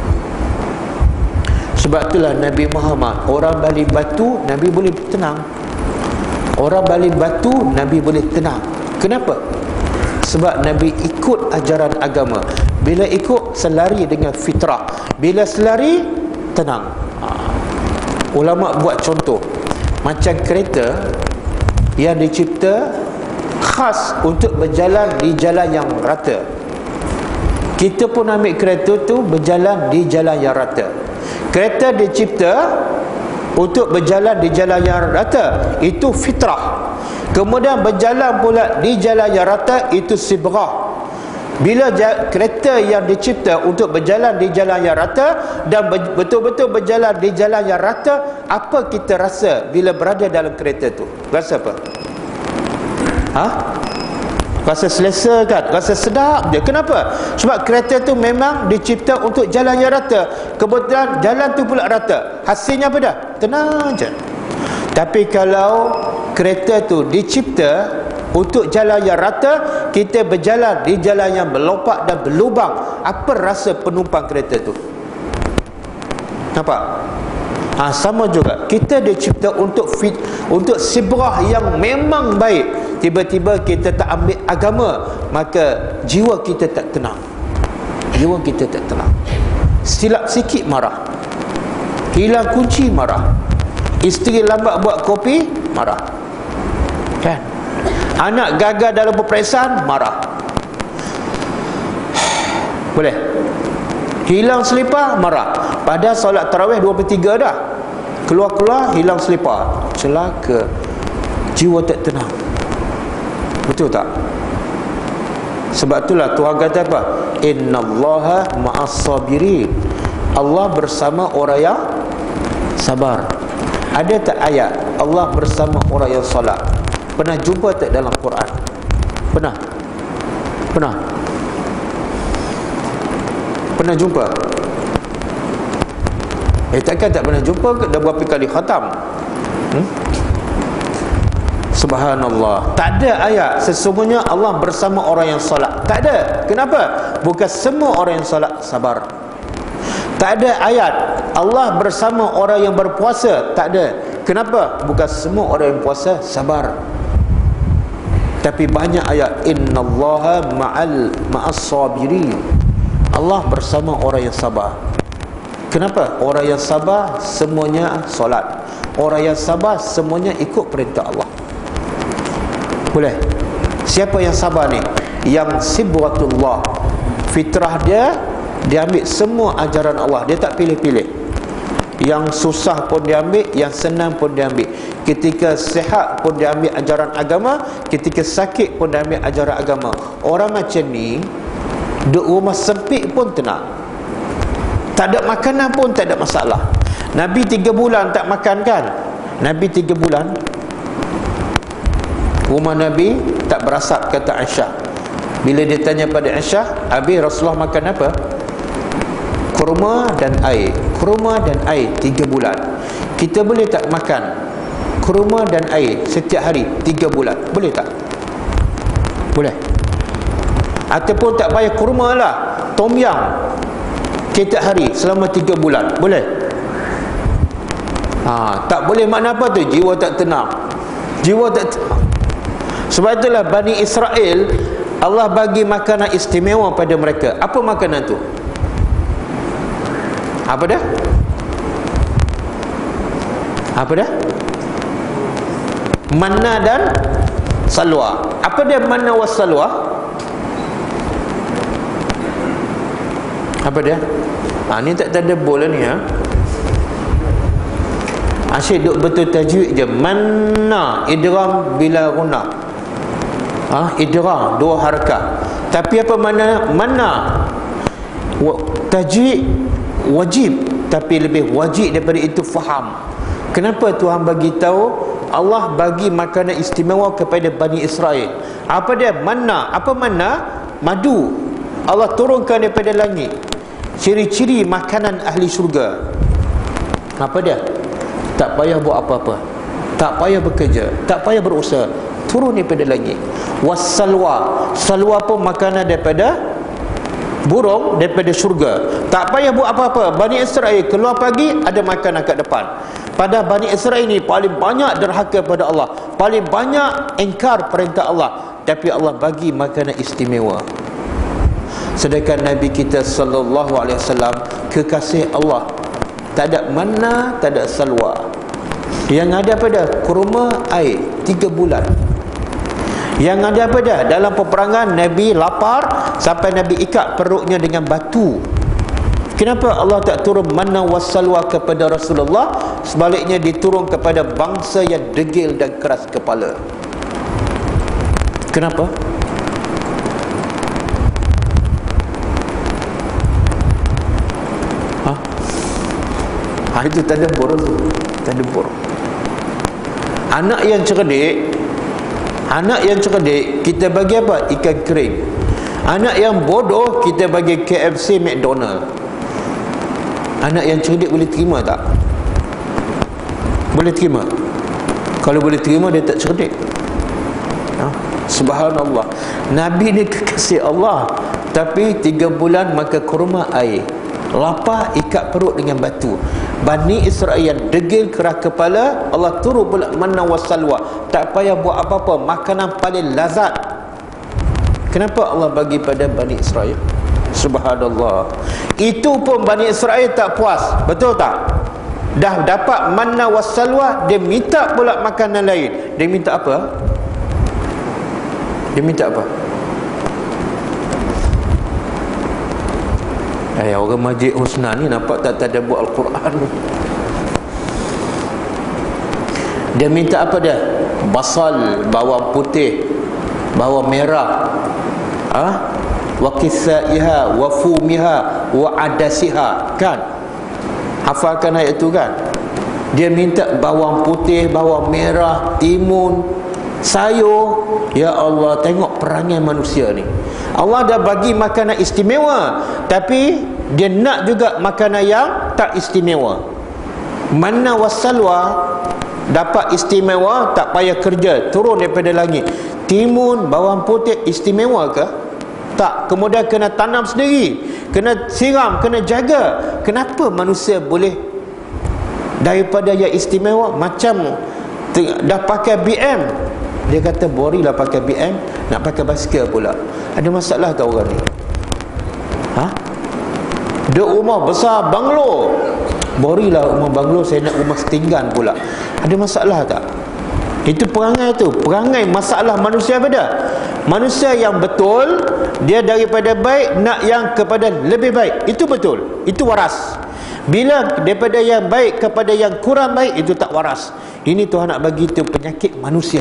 Sebab itulah Nabi Muhammad, orang balik batu Nabi boleh tenang. Orang balik batu Nabi boleh tenang. Kenapa? Sebab Nabi ikut ajaran agama. Bila ikut, selari dengan fitrah. Bila selari, tenang. ha. Ulama buat contoh, macam kereta yang dicipta khas untuk berjalan di jalan yang rata. Kita pun ambil kereta tu berjalan di jalan yang rata. Kereta dicipta untuk berjalan di jalan yang rata, itu fitrah. Kemudian berjalan pula di jalan yang rata, itu sibrah. Bila kereta yang dicipta untuk berjalan di jalan yang rata dan betul-betul berjalan di jalan yang rata, apa kita rasa bila berada dalam kereta tu? Rasa apa? Ha? Rasa selesa kan? Rasa sedap je. Kenapa? Sebab kereta tu memang dicipta untuk jalan yang rata. Kebetulan jalan tu pula rata. Hasilnya apa dah? Tenang je. Tapi kalau kereta tu dicipta untuk jalan yang rata, kita berjalan di jalan yang berlopak dan berlubang, apa rasa penumpang kereta tu? Nampak? Ha, sama juga. Kita dicipta untuk fit, untuk sibrah yang memang baik. Tiba-tiba kita tak ambil agama, maka jiwa kita tak tenang. Jiwa kita tak tenang. Silap sikit marah. Hilang kunci marah. Isteri lambat buat kopi, marah. Kan? Anak gagal dalam peperiksaan, marah. Boleh? Hilang selipar, marah. Pada solat tarawih dua puluh tiga dah. Keluar-keluar, hilang selipar. Celaka. Jiwa tak tenang. Betul tak? Sebab itulah Tuhan kata apa? Innallaha ma'as sabirin. Allah bersama orang yang sabar. Ada tak ayat Allah bersama orang yang solat? Pernah jumpa tak dalam Quran? Pernah? Pernah? Pernah jumpa? Eh takkan tak pernah jumpa? Dah berapa kali khatam? Hmm? Subhanallah. Tak ada ayat sesungguhnya Allah bersama orang yang solat. Tak ada. Kenapa? Bukan semua orang yang solat sabar. Tak ada ayat Allah bersama orang yang berpuasa. Tak ada. Kenapa? Bukan semua orang yang puasa sabar. Tapi banyak ayat innallaha ma'al ma'as sabirin. Allah bersama orang yang sabar. Kenapa? Orang yang sabar semuanya solat. Orang yang sabar semuanya ikut perintah Allah. Boleh? Siapa yang sabar ni? Yang sibratullah. Fitrah dia, dia ambil semua ajaran Allah. Dia tak pilih-pilih. Yang susah pun dia ambil, yang senang pun dia ambil. Ketika sihat pun dia ambil ajaran agama, ketika sakit pun dia ambil ajaran agama. Orang macam ni duduk rumah sempit pun tenang. Tak ada makanan pun tak ada masalah. Nabi tiga bulan tak makan kan? Nabi tiga bulan rumah Nabi tak berasap, kata Aisyah. Bila dia tanya pada Aisyah, habis Rasulullah makan apa? Kurma dan air. Kurma dan air tiga bulan. Kita boleh tak makan kurma dan air setiap hari tiga bulan? Boleh tak? Boleh. Ataupun tak payah kurma lah, tom yam setiap hari selama tiga bulan? Boleh? Ha, tak boleh makna apa tu? Jiwa tak tenang. Jiwa tak tenang. Sebab itulah Bani Israel, Allah bagi makanan istimewa pada mereka. Apa makanan tu? Apa dah? Apa dah? Manna dan salwa. Apa dia manna was salwa? Apa dia? Ha, ni tak ada bola ni ha. Asyik duk betul tajwid je. Manna idgham bila guna. Ha, idgham dua harakat. Tapi apa mana manna? Tajwid wajib, tapi lebih wajib daripada itu faham. Kenapa Tuhan bagi tahu Allah bagi makanan istimewa kepada Bani Israel? Apa dia? Manna. Apa manna? Madu. Allah turunkan daripada langit. Ciri-ciri makanan ahli syurga. Apa dia? Tak payah buat apa-apa, tak payah bekerja, tak payah berusaha, turun daripada langit. Wassalwa. Salwa pun makanan daripada burung, daripada syurga. Tak payah buat apa-apa. Bani Israel keluar pagi, ada makanan kat depan. Pada Bani Israel ni paling banyak derhaka pada Allah, paling banyak ingkar perintah Allah, tapi Allah bagi makanan istimewa. Sedangkan Nabi kita sallallahu alaihi wasallam kekasih Allah, tak ada manna, tak ada salwa. Yang ada pada kurma air tiga bulan. Yang ada apa dah? Dalam peperangan Nabi lapar sampai Nabi ikat perutnya dengan batu. Kenapa Allah tak turun manna wassalwa kepada Rasulullah, sebaliknya diturun kepada bangsa yang degil dan keras kepala? Kenapa? Ha? Ha, itu tadabbur tu. Tadabbur. Anak yang cerdik, anak yang cerdik kita bagi apa? Ikan kering. Anak yang bodoh kita bagi K F C, McDonald. Anak yang cerdik boleh terima tak? Boleh terima? Kalau boleh terima, dia tak cerdik. Ha? Subhanallah. Nabi ni kekasih Allah, tapi tiga bulan maka kurma air, lapar ikat perut dengan batu. Bani Israel degil keras kepala, Allah turun pula manna wassalwa, tak payah buat apa-apa, makanan paling lazat. Kenapa Allah bagi pada Bani Israel? Subhanallah. Itu pun Bani Israel tak puas, betul tak? Dah dapat manna wassalwa, dia minta pula makanan lain. Dia minta apa? Dia minta apa? Eh, orang Masjid Husna ni nampak tak tadabbur Al-Quran. Dia minta apa dia? Basal, bawang putih, bawang merah, ah, wa qithaiha wa fumiha wa adasiha, kan? Hafalkan ayat itu kan? Dia minta bawang putih, bawang merah, timun, sayur. Ya Allah, tengok perangai manusia ni. Allah dah bagi makanan istimewa, tapi dia nak juga makanan yang tak istimewa. Manna wassalwa dapat istimewa, tak payah kerja, turun daripada langit. Timun, bawang putih istimewa ke? Tak. Kemudian kena tanam sendiri, kena siram, kena jaga. Kenapa manusia boleh daripada yang istimewa macam dah pakai B M, dia kata borilah pakai B M, nak pakai basikal pula. Ada masalah ke orang ni? Ha? Dia rumah besar banglo, borilah rumah banglo, saya nak rumah setinggan pula. Ada masalah tak? Itu perangai tu, perangai masalah manusia pada. Manusia yang betul, dia daripada baik nak yang kepada lebih baik. Itu betul, itu waras. Bila daripada yang baik kepada yang kurang baik, itu tak waras. Ini Tuhan nak bagi itu penyakit manusia.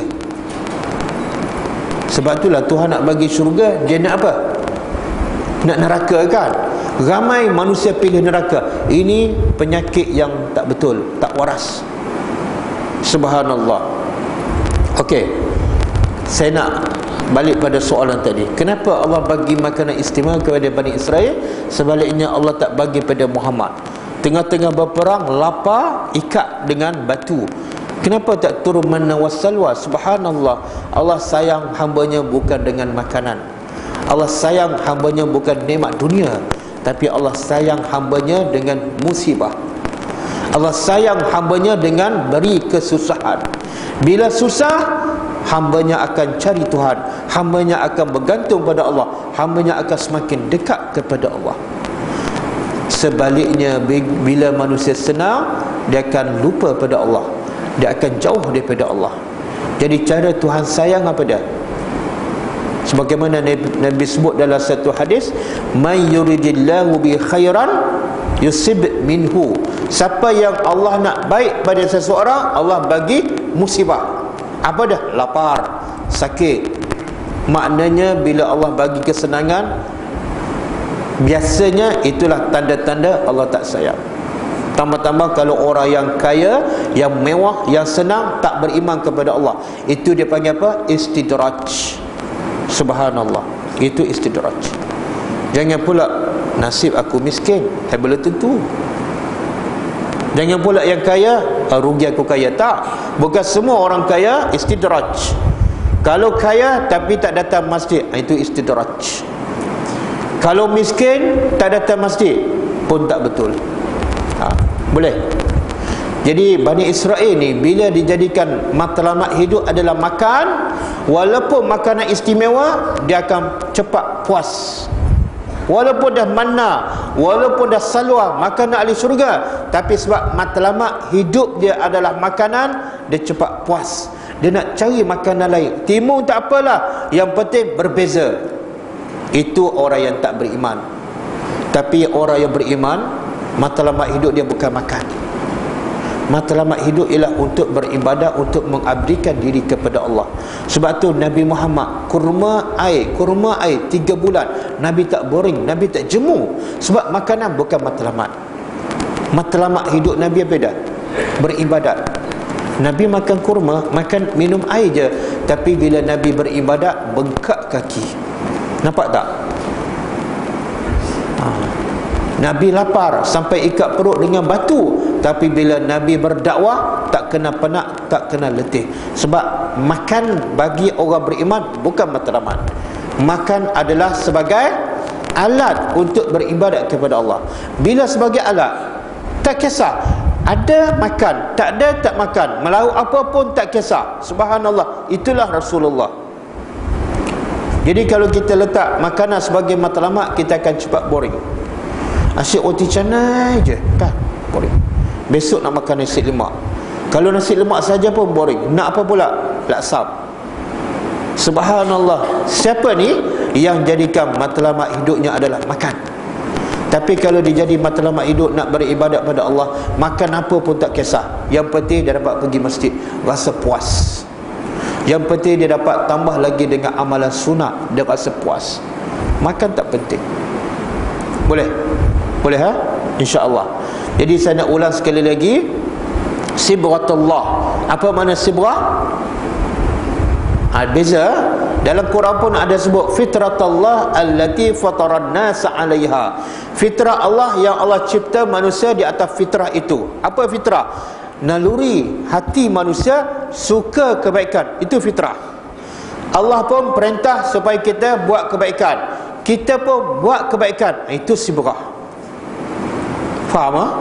Sebab itulah Tuhan nak bagi syurga, dia nak apa? Nak neraka kan? Ramai manusia pilih neraka. Ini penyakit yang tak betul, tak waras. Subhanallah. Okey, saya nak balik pada soalan tadi. Kenapa Allah bagi makanan istimewa kepada Bani Israel, sebaliknya Allah tak bagi pada Muhammad? Tengah-tengah berperang, lapar, ikat dengan batu. Kenapa tak turun manna wassalwa? Subhanallah. Allah sayang hambanya bukan dengan makanan. Allah sayang hambanya bukan nikmat dunia, tapi Allah sayang hambanya dengan musibah. Allah sayang hambanya dengan beri kesusahan. Bila susah, hambanya akan cari Tuhan, hambanya akan bergantung pada Allah, hambanya akan semakin dekat kepada Allah. Sebaliknya, bila manusia senang, dia akan lupa pada Allah, dia akan jauh daripada Allah. Jadi cara Tuhan sayang apa dia? Sebagaimana Nabi, Nabi sebut dalam satu hadis, "Man yuridillahu bi khairan yusib minhu." Siapa yang Allah nak baik pada seseorang, Allah bagi musibah. Apa dah? Lapar, sakit. Maknanya bila Allah bagi kesenangan, biasanya itulah tanda-tanda Allah tak sayang. Tambah-tambah kalau orang yang kaya, yang mewah, yang senang, tak beriman kepada Allah, itu dia panggil apa? Istidraj. Subhanallah, itu istidraj. Jangan pula nasib aku miskin, tak boleh tentu. Jangan pula yang kaya, rugi aku kaya. Tak, bukan semua orang kaya istidraj. Kalau kaya tapi tak datang masjid, itu istidraj. Kalau miskin tak datang masjid pun tak betul. Ha, boleh. Jadi Bani Israel ni bila dijadikan matlamat hidup adalah makan, walaupun makanan istimewa, dia akan cepat puas. Walaupun dah manna, walaupun dah salwa, makanan ahli syurga, tapi sebab matlamat hidup dia adalah makanan, dia cepat puas. Dia nak cari makanan lain. Timur tak apalah, yang penting berbeza. Itu orang yang tak beriman. Tapi orang yang beriman, matlamat hidup dia bukan makan. Matlamat hidup ialah untuk beribadah, untuk mengabdikan diri kepada Allah. Sebab tu Nabi Muhammad kurma air, kurma air tiga bulan, Nabi tak boring, Nabi tak jemu. Sebab makanan bukan matlamat. Matlamat hidup Nabi apa dah? Beribadat. Nabi makan kurma, makan minum air je. Tapi bila Nabi beribadat, bengkak kaki. Nampak tak? Ha. Nabi lapar sampai ikat perut dengan batu, tapi bila Nabi berdakwah, tak kena penat, tak kena letih. Sebab makan bagi orang beriman bukan matlamat. Makan adalah sebagai alat untuk beribadat kepada Allah. Bila sebagai alat, tak kisah ada makan, tak ada tak makan, melauk apa pun tak kisah. Subhanallah, itulah Rasulullah. Jadi kalau kita letak makanan sebagai matlamat, kita akan cepat boring. Asyik roti canai je kan, boring. Besok nak makan nasi lemak. Kalau nasi lemak saja pun boring. Nak apa pula? Laksam. Subhanallah. Siapa ni yang jadikan matlamat hidupnya adalah makan? Tapi kalau dia jadi matlamat hidup nak beribadat pada Allah, makan apa pun tak kisah. Yang penting dia dapat pergi masjid, rasa puas. Yang penting dia dapat tambah lagi dengan amalan sunat, dia rasa puas. Makan tak penting. Boleh? Boleh ha? InsyaAllah. Jadi saya nak ulang sekali lagi. Sibratullah. Apa makna sibrah? Ha, beza. Dalam Quran pun ada sebut fitratullah allati fataran nasa 'alaiha. Fitrah Allah yang Allah cipta manusia di atas fitrah itu. Apa fitrah? Naluri hati manusia suka kebaikan. Itu fitrah. Allah pun perintah supaya kita buat kebaikan. Kita pun buat kebaikan. Itu sibrah. Faham tak?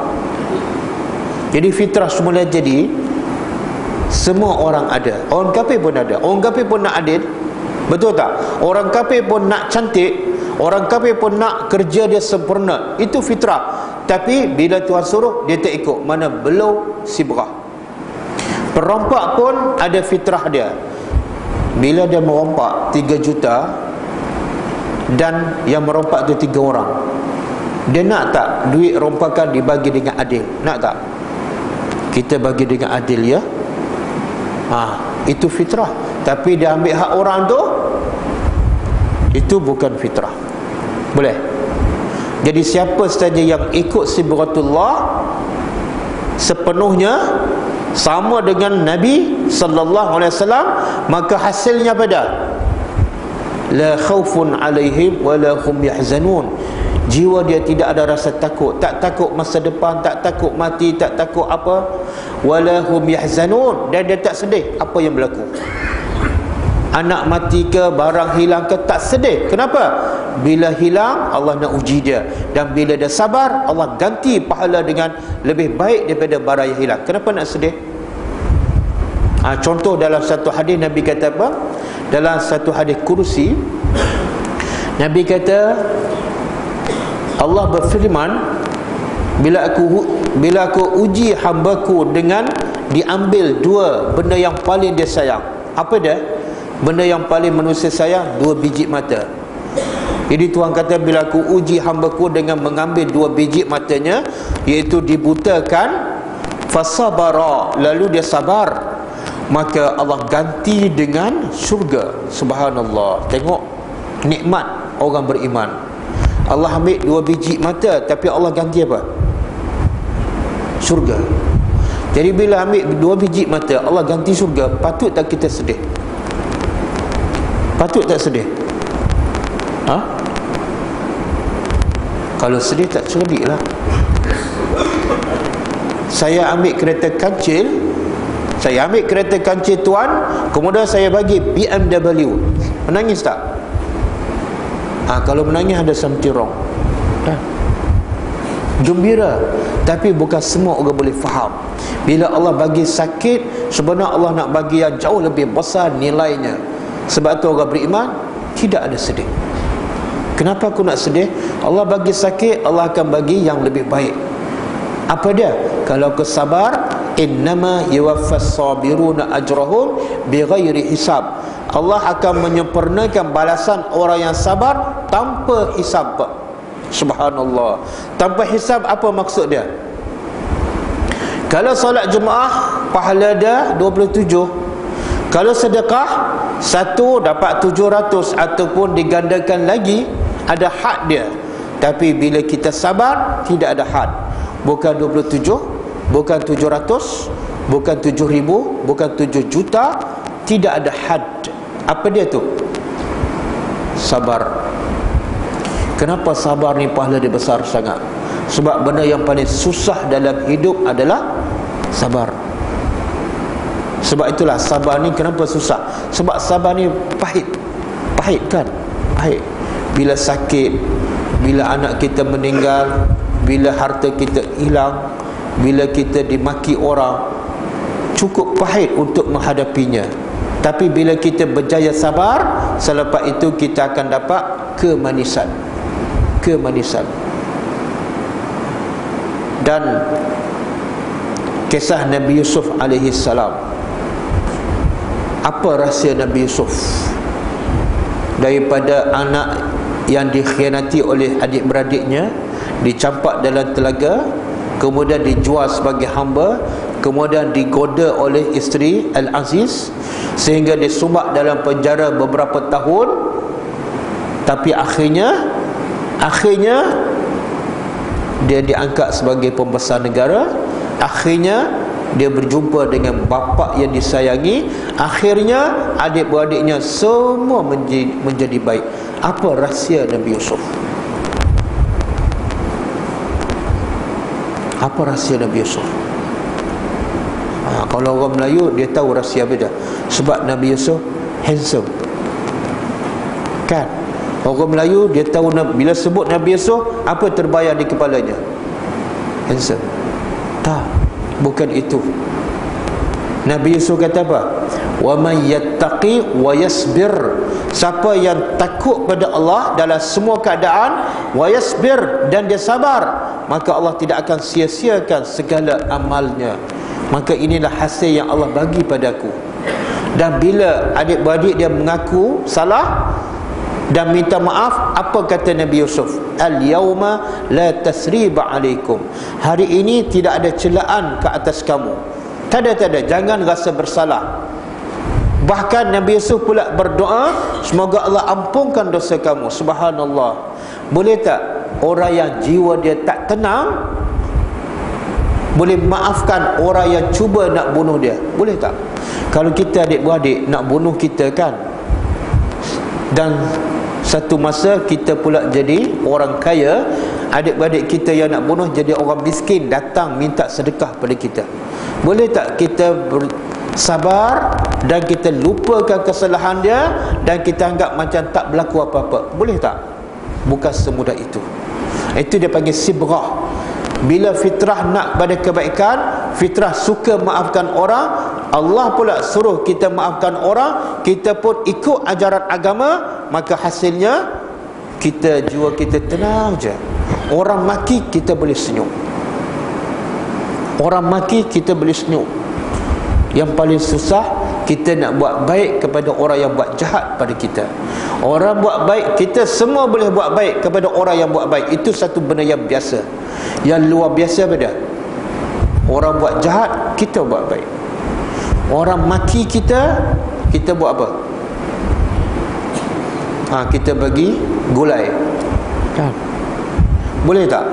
Jadi fitrah semula jadi, semua orang ada. Orang kafir pun ada. Orang kafir pun nak adil. Betul tak? Orang kafir pun nak cantik. Orang kafir pun nak kerja dia sempurna. Itu fitrah. Tapi bila Tuhan suruh, dia tak ikut. Mana belum sibrah. Perompak pun ada fitrah dia. Bila dia merompak tiga juta, dan yang merompak tu tiga orang, dia nak tak duit rompakan dibagi dengan adil? Nak tak? Kita bagi dengan adil ya. Ha, itu fitrah. Tapi dia ambil hak orang tu, itu bukan fitrah. Boleh? Jadi siapa saja yang ikut sibratullah sepenuhnya sama dengan Nabi sallallahu alaihi wasallam, maka hasilnya pada la khaufun alaihim wa la hum yahzanun. Jiwa dia tidak ada rasa takut. Tak takut masa depan, tak takut mati, tak takut apa. Wala hum yahzanun. Dan dia tak sedih apa yang berlaku. Anak mati ke, barang hilang ke, tak sedih. Kenapa? Bila hilang, Allah nak uji dia. Dan bila dia sabar, Allah ganti pahala dengan lebih baik daripada barang yang hilang. Kenapa nak sedih? Ha, contoh dalam satu hadis Nabi kata apa? Dalam satu hadis kursi, Nabi kata, Allah berfirman, bila aku bila aku uji hamba-Ku dengan diambil dua benda yang paling dia sayang. Apa dia? Benda yang paling manusia sayang, dua biji mata. Jadi Tuhan kata, bila aku uji hamba-Ku dengan mengambil dua biji matanya, iaitu dibutakan, fasabara, lalu dia sabar, maka Allah ganti dengan syurga. Subhanallah. Tengok nikmat orang beriman. Allah ambil dua biji mata, tapi Allah ganti apa? Syurga. Jadi bila ambil dua biji mata, Allah ganti syurga, patut tak kita sedih? Patut tak sedih? Ha? Kalau sedih tak cerdik lah. Saya ambil kereta kancil, saya ambil kereta kancil tuan, kemudian saya bagi B M W. Menangis tak? Ha, kalau menangis ada something wrong. Ha. Gembira. Tapi bukan semua orang boleh faham. Bila Allah bagi sakit, sebenarnya Allah nak bagi yang jauh lebih besar nilainya. Sebab tu orang beriman tidak ada sedih. Kenapa aku nak sedih? Allah bagi sakit, Allah akan bagi yang lebih baik. Apa dia? Kalau aku sabar, innama yuwaffas sabiruna ajrahum bighairi hisab. Allah akan menyempurnakan balasan orang yang sabar tanpa hisab. Subhanallah. Tanpa hisab, apa maksud dia? Kalau solat Jumaat pahala dia dua puluh tujuh. Kalau sedekah satu dapat tujuh ratus, ataupun digandakan lagi, ada had dia. Tapi bila kita sabar, tidak ada had. Bukan dua puluh tujuh, bukan tujuh ratus, bukan tujuh ribu, bukan tujuh juta, tidak ada had. Apa dia tu? Sabar. Kenapa sabar ni pahala dia besar sangat? Sebab benda yang paling susah dalam hidup adalah sabar. Sebab itulah sabar ni kenapa susah? Sebab sabar ni pahit. Pahit kan? Pahit. Bila sakit, bila anak kita meninggal, bila harta kita hilang, bila kita dimaki orang, cukup pahit untuk menghadapinya. Tapi bila kita berjaya sabar, selepas itu kita akan dapat kemanisan. Kemanisan. Dan kisah Nabi Yusuf alaihi salam. Apa rahsia Nabi Yusuf? Daripada anak yang dikhianati oleh adik-beradiknya, dicampak dalam telaga, kemudian dijual sebagai hamba, kemudian digoda oleh isteri Al-Aziz sehingga disumbak dalam penjara beberapa tahun. Tapi akhirnya akhirnya dia diangkat sebagai pembesar negara. Akhirnya dia berjumpa dengan bapa yang disayangi. Akhirnya adik-beradiknya semua menjadi, menjadi baik. Apa rahsia Nabi Yusuf? Apa rahsia Nabi Yusuf? Ha, kalau orang Melayu dia tahu rahsia beda. Sebab Nabi Yusuf handsome. Kan? Orang Melayu dia tahu, bila sebut Nabi Yusuf, apa terbayang di kepalanya? Handsome. Tak, bukan itu. Nabi Yusuf kata apa? Wa may yattaqi wa yasbir. Siapa yang takut pada Allah dalam semua keadaan, wa yasbir, dan dia sabar, maka Allah tidak akan sia-siakan segala amalnya. Maka inilah hasil yang Allah bagi padaku. Dan bila adik-beradik dia mengaku salah dan minta maaf, apa kata Nabi Yusuf? Al-yawma la tasriba alaikum. Hari ini tidak ada celaan ke atas kamu. Tak ada, tak ada. Jangan rasa bersalah. Bahkan Nabi Yusuf pula berdoa, semoga Allah ampunkan dosa kamu. Subhanallah. Boleh tak orang yang jiwa dia tak tenang boleh maafkan orang yang cuba nak bunuh dia? Boleh tak? Kalau kita adik-beradik nak bunuh kita kan, dan satu masa kita pula jadi orang kaya, adik-beradik kita yang nak bunuh jadi orang miskin, datang minta sedekah pada kita, boleh tak kita sabar dan kita lupakan kesalahan dia dan kita anggap macam tak berlaku apa-apa? Boleh tak? Bukan semudah itu. Itu dia panggil sibrah. Bila fitrah nak pada kebaikan, fitrah suka maafkan orang, Allah pula suruh kita maafkan orang, kita pun ikut ajaran agama, maka hasilnya kita, jiwa kita tenang je. Orang maki kita boleh senyum. Orang maki kita boleh senyum. Yang paling susah, kita nak buat baik kepada orang yang buat jahat pada kita. Orang buat baik, kita semua boleh buat baik kepada orang yang buat baik. Itu satu benda yang biasa. Yang luar biasa benda, orang buat jahat, kita buat baik. Orang maki kita, kita buat apa? Ha, kita bagi gulai kan? Boleh tak?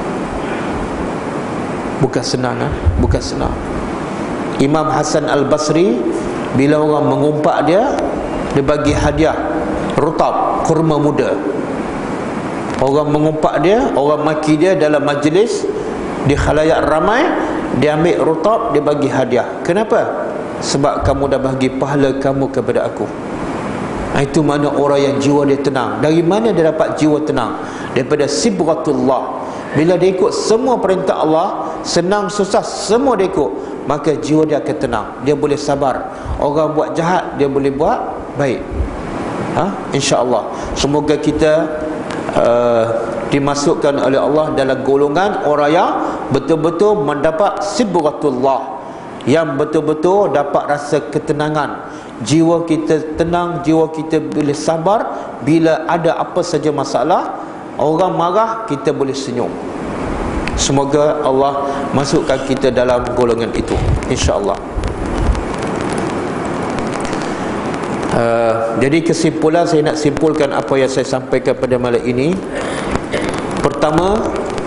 Bukan senang ha? Bukan senang. Imam Hasan Al-Basri, bila orang mengumpat dia, dia bagi hadiah rutab, kurma muda. Orang mengumpat dia, orang maki dia dalam majlis di khalayak ramai, dia ambil rutab, dia bagi hadiah. Kenapa? Sebab kamu dah bagi pahala kamu kepada aku. Itu mana orang yang jiwa dia tenang. Dari mana dia dapat jiwa tenang? Daripada sibratullah. Bila dia ikut semua perintah Allah, senang susah semua dia ikut, maka jiwa dia akan tenang. Dia boleh sabar. Orang buat jahat, dia boleh buat baik. Ha? InsyaAllah. Semoga kita uh, dimasukkan oleh Allah dalam golongan orang yang betul-betul mendapat sibghatullah, yang betul-betul dapat rasa ketenangan. Jiwa kita tenang, jiwa kita boleh sabar. Bila ada apa saja masalah, orang marah, kita boleh senyum. Semoga Allah masukkan kita dalam golongan itu, insya-Allah. Uh, jadi kesimpulan, saya nak simpulkan apa yang saya sampaikan pada malam ini. Pertama,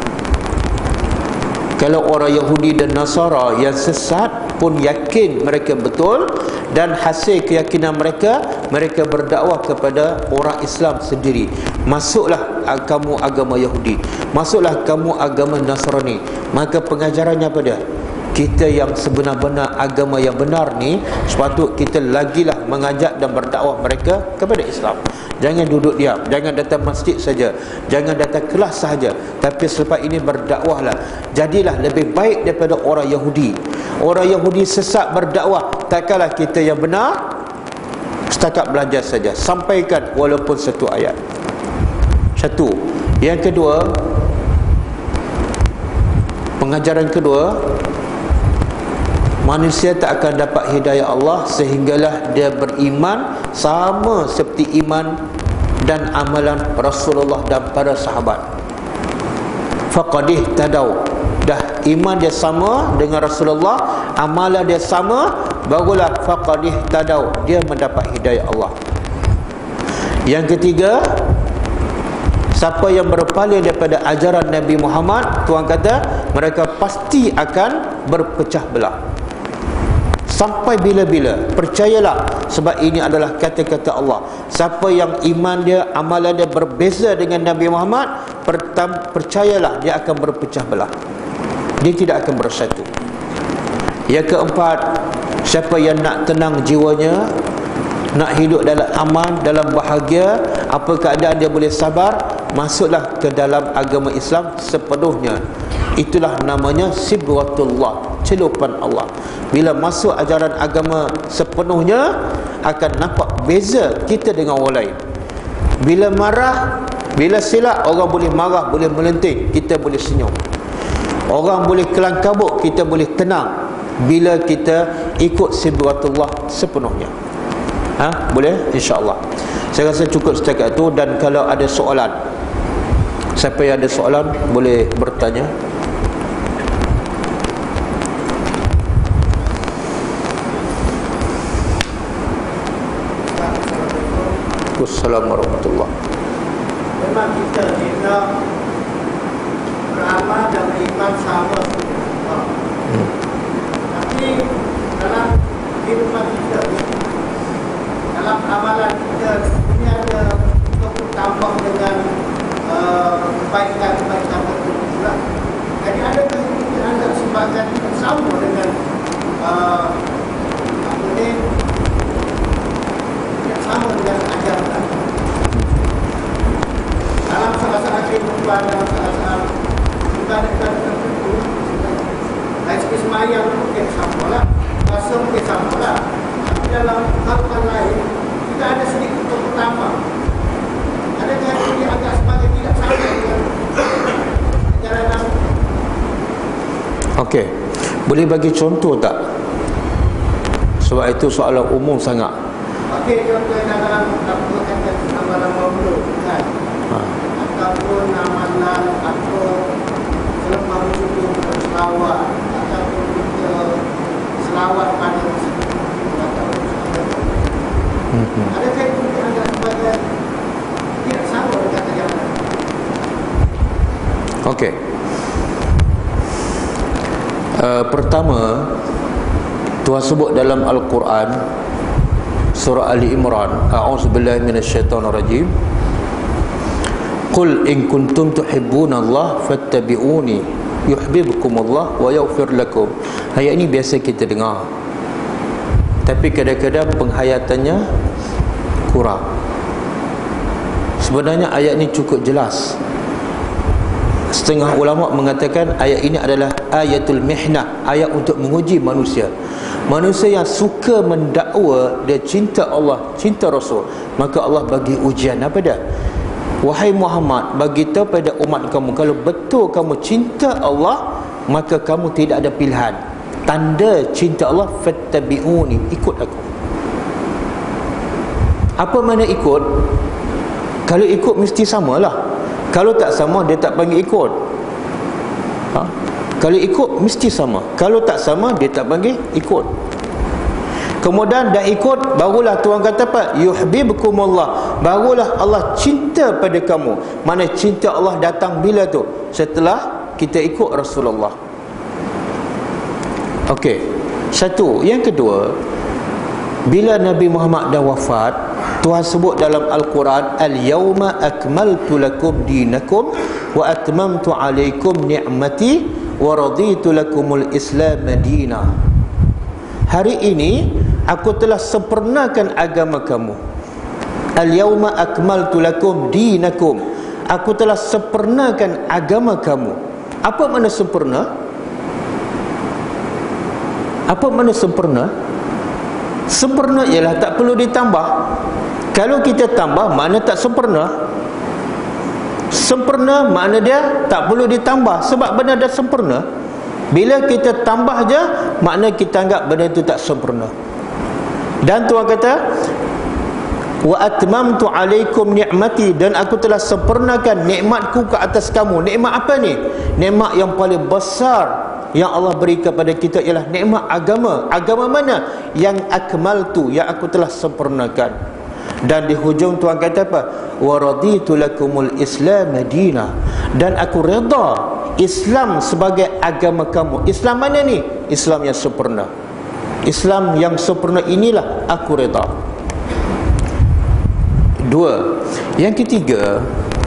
kalau orang Yahudi dan Nasara yang sesat pun yakin mereka betul, dan hasil keyakinan mereka, mereka berdakwah kepada orang Islam sendiri. Masuklah kamu agama Yahudi, masuklah kamu agama Nasrani. Maka pengajarannya apa dia? Kita yang sebenar-benar agama yang benar ni, sepatut kita lagilah mengajak dan berdakwah mereka kepada Islam. Jangan duduk diam, jangan datang masjid saja, jangan datang kelas sahaja, tapi selepas ini berdakwahlah. Jadilah lebih baik daripada orang Yahudi. Orang Yahudi sesat berdakwah, takkanlah kita yang benar setakat belajar saja, sampaikan walaupun satu ayat. Satu. Yang kedua, pengajaran kedua, manusia tak akan dapat hidayah Allah sehinggalah dia beriman sama seperti iman dan amalan Rasulullah dan para sahabat. Faqadih tadau, dah iman dia sama dengan Rasulullah, amalan dia sama, barulah faqadih tadau, dia mendapat hidayah Allah. Yang ketiga, siapa yang berpaling daripada ajaran Nabi Muhammad, Tuhan kata mereka pasti akan berpecah belah. Sampai bila-bila, percayalah, sebab ini adalah kata-kata Allah. Siapa yang iman dia, amalan dia berbeza dengan Nabi Muhammad, percayalah dia akan berpecah belah, dia tidak akan bersatu. Yang keempat, siapa yang nak tenang jiwanya, nak hidup dalam aman, dalam bahagia, apa keadaan dia boleh sabar, masuklah ke dalam agama Islam sepenuhnya. Itulah namanya sibghatullah, celupan Allah. Bila masuk ajaran agama sepenuhnya, akan nampak beza kita dengan orang lain. Bila marah, bila silap, orang boleh marah, boleh melenting, kita boleh senyum. Orang boleh kelang kabut, kita boleh tenang bila kita ikut sibghatullah sepenuhnya. Ha? Boleh? InsyaAllah. Saya rasa cukup setakat itu. Dan kalau ada soalan, siapa yang ada soalan boleh bertanya. Assalamualaikum warahmatullahi wabarakatuh. Memang kita kita beramal dan beriman sama semua. Hmm. Tapi dalam kehidupan kita, dalam amalan kita, ini ada tambah dengan kebaikan-kebaikan uh, tertentu. Jadi ada kita anggap sebagai sama dengan uh, apa ni, sama dengan ajaran. Dalam salah-salah kehidupan, dalam salah-salah ibadat-ibadat tertentu, dari segi semayang mungkin sama lah, puasa mungkin sama lah. Tapi dalam hal-hal lain, kita ada sedikit terutama. Adakah ini agak sebagai tidak sama dengan ajaran Nabi? Okey, boleh bagi contoh tak? Sebab itu soalan umum sangat. Okey, contoh dalam kata amalan maulud kan, ha. Ataupun amalan atau selepas bersyukur berselawat, ataupun kita selawat pada ataupun hmm. Adakah itu dianggap sebagai tidak sama dengan ajaran? Okey. Uh, pertama, Tuhan sebut dalam Al-Quran surah Ali Imran, a'udzubillahi minasyaitonirrajim, qul in kuntum tuhibbunallaha fattabi'uni yuhibbukumullah wa yaghfir lakum. Ayat ini biasa kita dengar, tapi kadang-kadang penghayatannya kurang. Sebenarnya ayat ini cukup jelas. Setengah ulama mengatakan ayat ini adalah ayatul mihnah, ayat untuk menguji manusia. Manusia yang suka mendakwa dia cinta Allah, cinta Rasul, maka Allah bagi ujian. Apa dia? Wahai Muhammad, bagitahu pada umat kamu, kalau betul kamu cinta Allah, maka kamu tidak ada pilihan. Tanda cinta Allah, fattabi'uni, ikut aku. Apa makna ikut? Kalau ikut mesti samalah. Kalau tak sama, dia tak panggil ikut. Ha? Kalau ikut mesti sama. Kalau tak sama, dia tak panggil ikut. Kemudian dah ikut, barulah Tuhan kata apa? Yuhibbukumullah, barulah Allah cinta pada kamu. Mana cinta Allah datang bila tu? Setelah kita ikut Rasulullah. Okey. Satu. Yang kedua, bila Nabi Muhammad dah wafat, Tuhan sebut dalam Al-Quran, Al-yawma akmaltu lakum dinakum wa atmamtu alaikum ni'mati wa raditu lakumul Islam madina. Hari ini aku telah sempurnakan agama kamu. Al-yawma akmaltu lakum dinakum, aku telah sempurnakan agama kamu. Apa makna sempurna? Apa makna sempurna? Sempurna ialah tak perlu ditambah. Kalau kita tambah, makna tak sempurna. Sempurna makna dia tak perlu ditambah, sebab benda dah sempurna. Bila kita tambah je, makna kita anggap benda itu tak sempurna. Dan Tuhan kata, wa atmamtu alaikum ni'mati, dan aku telah sempurnakan nikmatku ke atas kamu. Nikmat apa ni? Nikmat yang paling besar yang Allah beri kepada kita ialah nikmat agama. Agama mana? Yang akmaltu, yang aku telah sempurnakan. Dan di hujung Tuhan kata apa? Wa raditu lakumul Islam madina, dan aku redha Islam sebagai agama kamu. Islam mana ni? Islam yang sempurna. Islam yang sempurna inilah aku redha. Dua. Yang ketiga,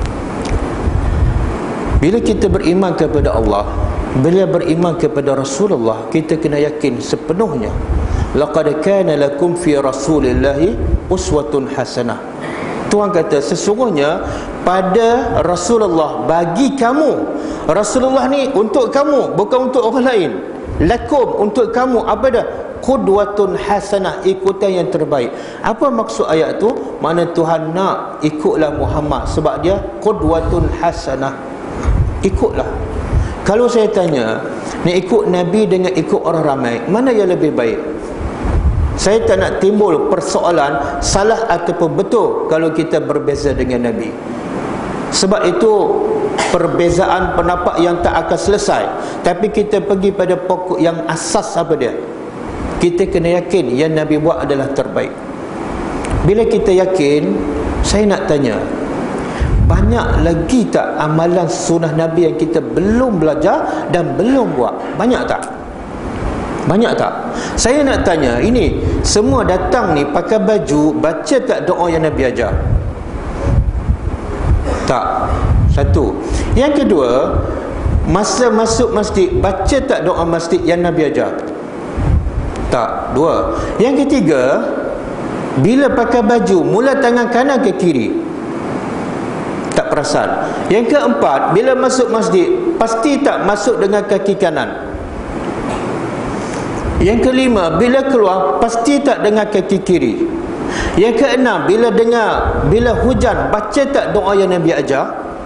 bila kita beriman kepada Allah, bila beriman kepada Rasulullah, kita kena yakin sepenuhnya, laqad kana lakum fi rasulillahi uswatun hasanah. Tuhan kata sesungguhnya pada Rasulullah, bagi kamu, Rasulullah ni untuk kamu, bukan untuk orang lain. Lakum, untuk kamu, apa dah? Qudwatun hasanah, ikutan yang terbaik. Apa maksud ayat tu? Mana Tuhan nak ikutlah Muhammad sebab dia qudwatun hasanah. Ikutlah. Kalau saya tanya, nak ikut Nabi dengan ikut orang ramai, mana yang lebih baik? Saya tak nak timbul persoalan salah ataupun betul kalau kita berbeza dengan Nabi. Sebab itu perbezaan pendapat yang tak akan selesai. Tapi kita pergi pada pokok yang asas apa dia? Kita kena yakin yang Nabi buat adalah terbaik. Bila kita yakin, saya nak tanya, banyak lagi tak amalan sunnah Nabi yang kita belum belajar dan belum buat? Banyak tak? Banyak tak? Saya nak tanya, ini semua datang ni pakai baju, baca tak doa yang Nabi ajar? Tak. Satu. Yang kedua, masa masuk masjid, baca tak doa masjid yang Nabi ajar? Tak. Dua. Yang ketiga, bila pakai baju, mula tangan kanan ke kiri? Tak perasan. Yang keempat, bila masuk masjid, pasti tak masuk dengan kaki kanan? Yang kelima, bila keluar, pasti tak dengan kaki kiri? Yang keenam, bila dengar, bila hujan, baca tak doa yang Nabi ajar?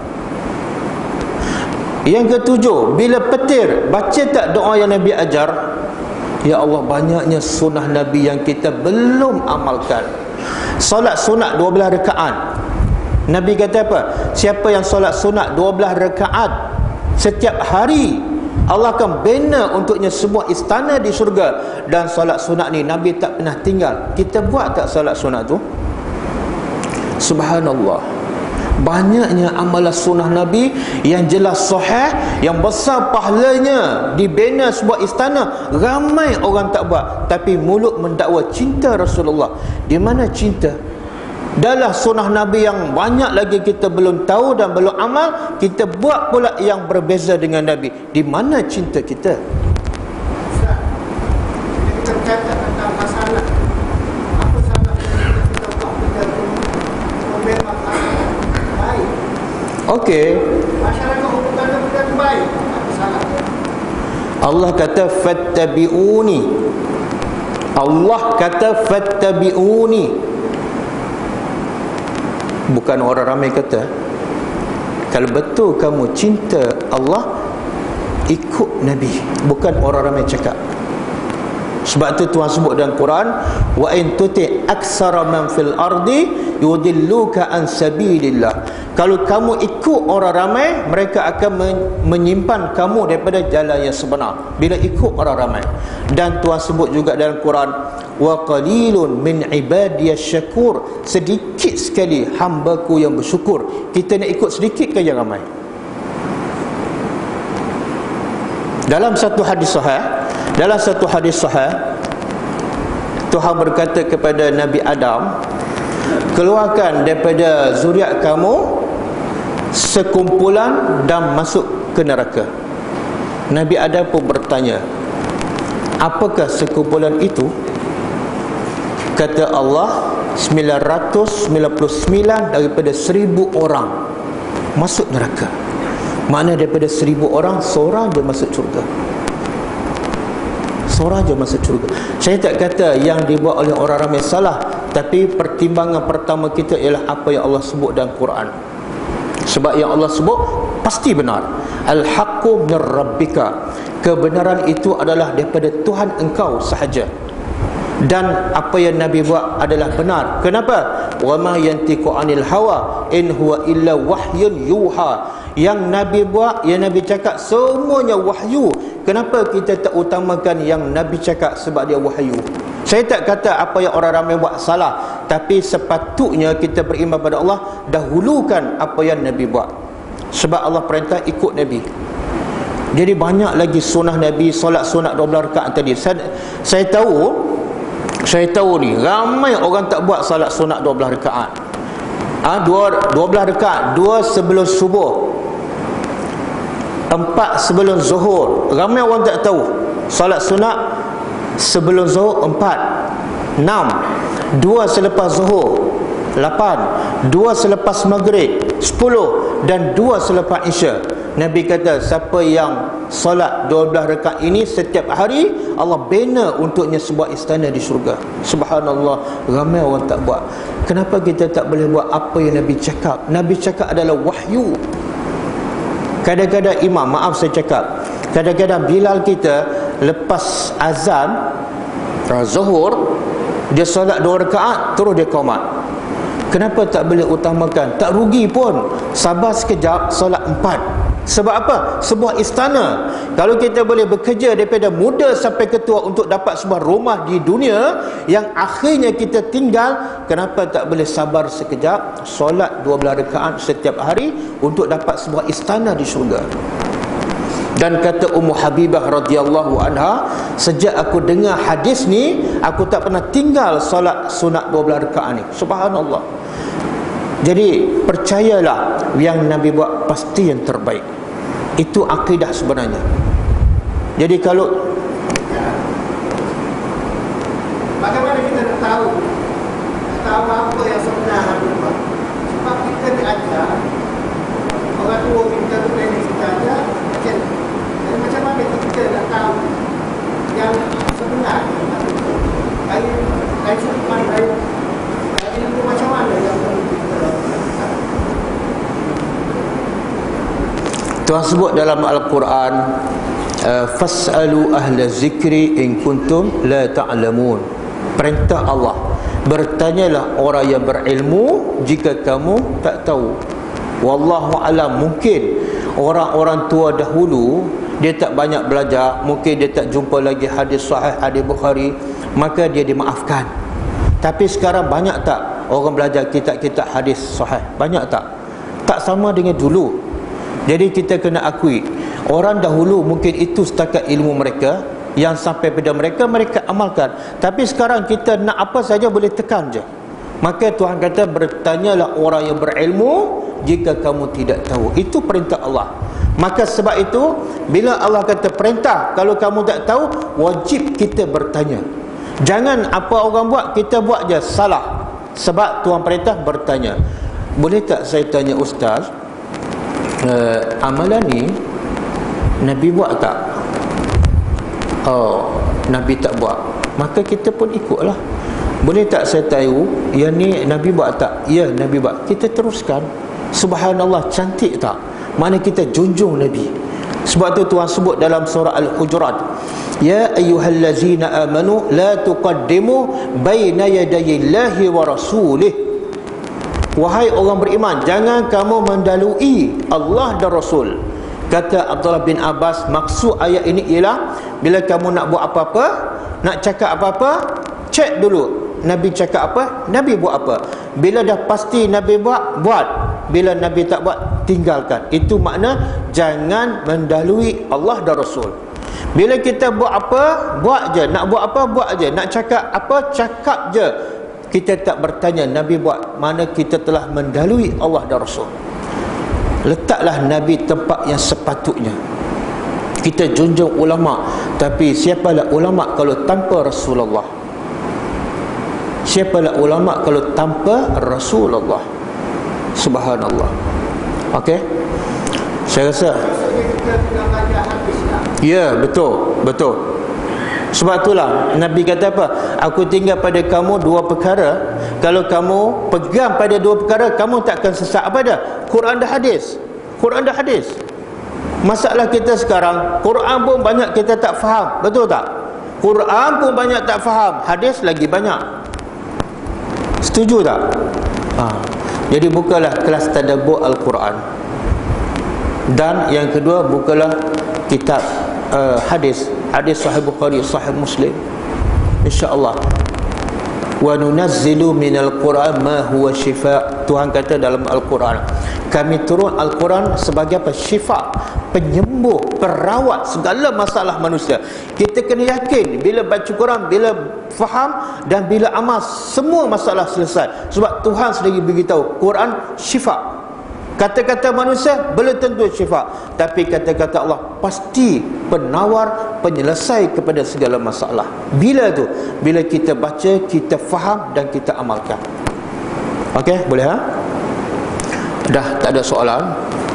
Yang ketujuh, bila petir, baca tak doa yang Nabi ajar? Ya Allah, banyaknya sunnah Nabi yang kita belum amalkan. Solat sunat dua belas rakaat, Nabi kata apa? Siapa yang solat sunat dua belas rakaat setiap hari, Allah akan bina untuknya sebuah istana di syurga. Dan solat sunat ni Nabi tak pernah tinggal. Kita buat tak solat sunat tu? Subhanallah. Banyaknya amalan sunnah Nabi yang jelas sahih, yang besar pahalanya, dibina sebuah istana. Ramai orang tak buat, tapi mulut mendakwa cinta Rasulullah. Di mana cinta? Dalam sunnah Nabi yang banyak lagi kita belum tahu dan belum amal, kita buat pula yang berbeza dengan Nabi. Di mana cinta kita? Ustaz, kita bercakap tentang masalah apa salah kita buat benda tu memang baik. Okey. Masyarakat hukuman benda tu baik, apa salah? Allah kata fattabi'uni. Allah kata fattabi'uni. Bukan orang ramai kata. Kalau betul kamu cinta Allah, ikut Nabi, bukan orang ramai cakap. Sebab tu Tuhan sebut dalam Quran, wa in tuti aksara man fil ardi yudilluka an sabilillah. Kalau kamu ikut orang ramai, mereka akan menyimpan kamu daripada jalan yang sebenar bila ikut orang ramai. Dan Tuhan sebut juga dalam Quran, wa qalilun min ibadiyas syakur, sedikit sekali hamba-Ku yang bersyukur. Kita nak ikut sedikit ke yang ramai? Dalam satu hadis sahih, dalam satu hadis sahih, Tuhan berkata kepada Nabi Adam, keluarkan daripada zuriat kamu sekumpulan dan masuk ke neraka. Nabi Adam pun bertanya, apakah sekumpulan itu? Kata Allah, sembilan ratus sembilan puluh sembilan daripada seribu orang masuk neraka. Makna daripada seribu orang, seorang je masuk syurga. Seorang je masuk syurga. Saya tak kata yang dibuat oleh orang ramai salah, tapi pertimbangan pertama kita ialah apa yang Allah sebut dalam Quran. Sebab yang Allah sebut pasti benar. Al-haqqu min rabbika, kebenaran itu adalah daripada Tuhan engkau sahaja. Dan apa yang Nabi buat adalah benar. Kenapa? Wa ma yantiqu anil hawa in huwa illa wahyun yuha. Yang Nabi buat, yang Nabi cakap, semuanya wahyu. Kenapa kita tak utamakan yang Nabi cakap? Sebab dia wahyu. Saya tak kata apa yang orang ramai buat salah, tapi sepatutnya kita beriman pada Allah, dahulukan apa yang Nabi buat. Sebab Allah perintah ikut Nabi. Jadi banyak lagi sunnah Nabi, solat sunat dua belas rakaat tadi. Saya, saya tahu Saya tahu ni ramai orang tak buat salat sunat dua belas rakaat. Ah ha, dua belas rakaat, dua sebelum subuh, empat sebelum zuhur. Ramai orang tak tahu. Salat sunat sebelum zuhur empat, enam, dua selepas zuhur, lapan, dua selepas maghrib, sepuluh, dan dua selepas isya. Nabi kata, siapa yang solat dua belas rakaat ini setiap hari, Allah bina untuknya sebuah istana di syurga. Subhanallah, ramai orang tak buat. Kenapa kita tak boleh buat apa yang Nabi cakap? Nabi cakap adalah wahyu. Kadang-kadang imam, maaf saya cakap, kadang-kadang Bilal kita lepas azan Zuhur, dia solat dua rakaat, terus dia qomat. Kenapa tak boleh utamakan? Tak rugi pun, sabar sekejap, solat empat. Sebab apa? Sebuah istana. Kalau kita boleh bekerja daripada muda sampai ketua untuk dapat sebuah rumah di dunia yang akhirnya kita tinggal, kenapa tak boleh sabar sekejap, solat dua belas rakaat setiap hari untuk dapat sebuah istana di syurga? Dan kata Ummu Habibah radhiyallahu anha, sejak aku dengar hadis ni, aku tak pernah tinggal solat sunat dua belas rakaat ni. Subhanallah. Jadi percayalah, yang Nabi buat pasti yang terbaik. Itu akidah sebenarnya. Jadi kalau bagaimana kita nak tahu tahu apa yang sebenar Nabi buat? Sebab kita diajar, orang tua kita tu training kita ajar macam, jadi macam mana kita nak tahu yang sebenar Nabi buat? Dari dari sudut pandang ilmu macam mana yang kita Tuhan sebut dalam Al-Quran, fas'alu ahla zikri in kuntum la ta'lamun. Perintah Allah, bertanyalah orang yang berilmu jika kamu tak tahu. Wallahu alam. Mungkin orang-orang tua dahulu dia tak banyak belajar, mungkin dia tak jumpa lagi hadis sahih, hadis Bukhari, maka dia dimaafkan. Tapi sekarang banyak tak orang belajar kitab-kitab hadis sahih? Banyak tak? Tak sama dengan dulu. Jadi kita kena akui, orang dahulu mungkin itu setakat ilmu mereka, yang sampai pada mereka, mereka amalkan. Tapi sekarang kita nak apa saja boleh tekan je. Maka Tuhan kata, bertanyalah orang yang berilmu jika kamu tidak tahu. Itu perintah Allah. Maka sebab itu, bila Allah kata perintah, kalau kamu tak tahu, wajib kita bertanya. Jangan apa orang buat, kita buat je, salah. Sebab Tuhan perintah bertanya. Boleh tak saya tanya Ustaz, Uh, amalan ni Nabi buat tak? Oh, Nabi tak buat, maka kita pun ikutlah. Boleh tak saya tahu yang ni Nabi buat tak? Ya, Nabi buat. Kita teruskan. Subhanallah, cantik tak? Mana kita junjung Nabi. Sebab tu Tuhan sebut dalam surah Al-Hujurat, ya ayyuhallazina amanu la tuqaddimu baina yadayillahi wa rasulih. Wahai orang beriman, jangan kamu mendalui Allah dan Rasul. Kata Abdullah bin Abbas, maksud ayat ini ialah bila kamu nak buat apa-apa, nak cakap apa-apa, cek dulu Nabi cakap apa, Nabi buat apa. Bila dah pasti Nabi buat, buat. Bila Nabi tak buat, tinggalkan. Itu makna jangan mendalui Allah dan Rasul. Bila kita buat apa, buat je. Nak buat apa, buat je. Nak cakap apa, cakap je. Kita tak bertanya Nabi buat, mana kita telah mendalui Allah dan Rasul. Letaklah Nabi tempat yang sepatutnya. Kita junjung ulama, tapi siapalah ulama kalau tanpa Rasulullah? Siapalah ulama kalau tanpa Rasulullah? Subhanallah. Okey, saya rasa ya, betul, betul. Sebab itulah Nabi kata apa? Aku tinggal pada kamu dua perkara. Kalau kamu pegang pada dua perkara, kamu tak akan sesat. Apa dah? Quran dan hadis. Quran dan hadis. Masalah kita sekarang, Quran pun banyak kita tak faham. Betul tak? Quran pun banyak tak faham, hadis lagi banyak. Setuju tak? Ha. Jadi bukalah kelas tadabbur Al-Quran. Dan yang kedua, bukalah kitab uh, hadis. Hadis Sahih Bukhari, Sahih Muslim. InsyaAllah. Wa nunazzilu minal Quran ma huwa shifa. Tuhan kata dalam Al-Quran, kami turun Al-Quran sebagai apa? Syifa, penyembuh, perawat segala masalah manusia. Kita kena yakin bila baca Quran, bila faham dan bila amal, semua masalah selesai. Sebab Tuhan sendiri beritahu Quran syifa. Kata-kata manusia belum tentu syifa, tapi kata-kata Allah pasti penawar, penyelesai kepada segala masalah. Bila tu? Bila kita baca, kita faham dan kita amalkan. Okey, boleh ha? Dah tak ada soalan.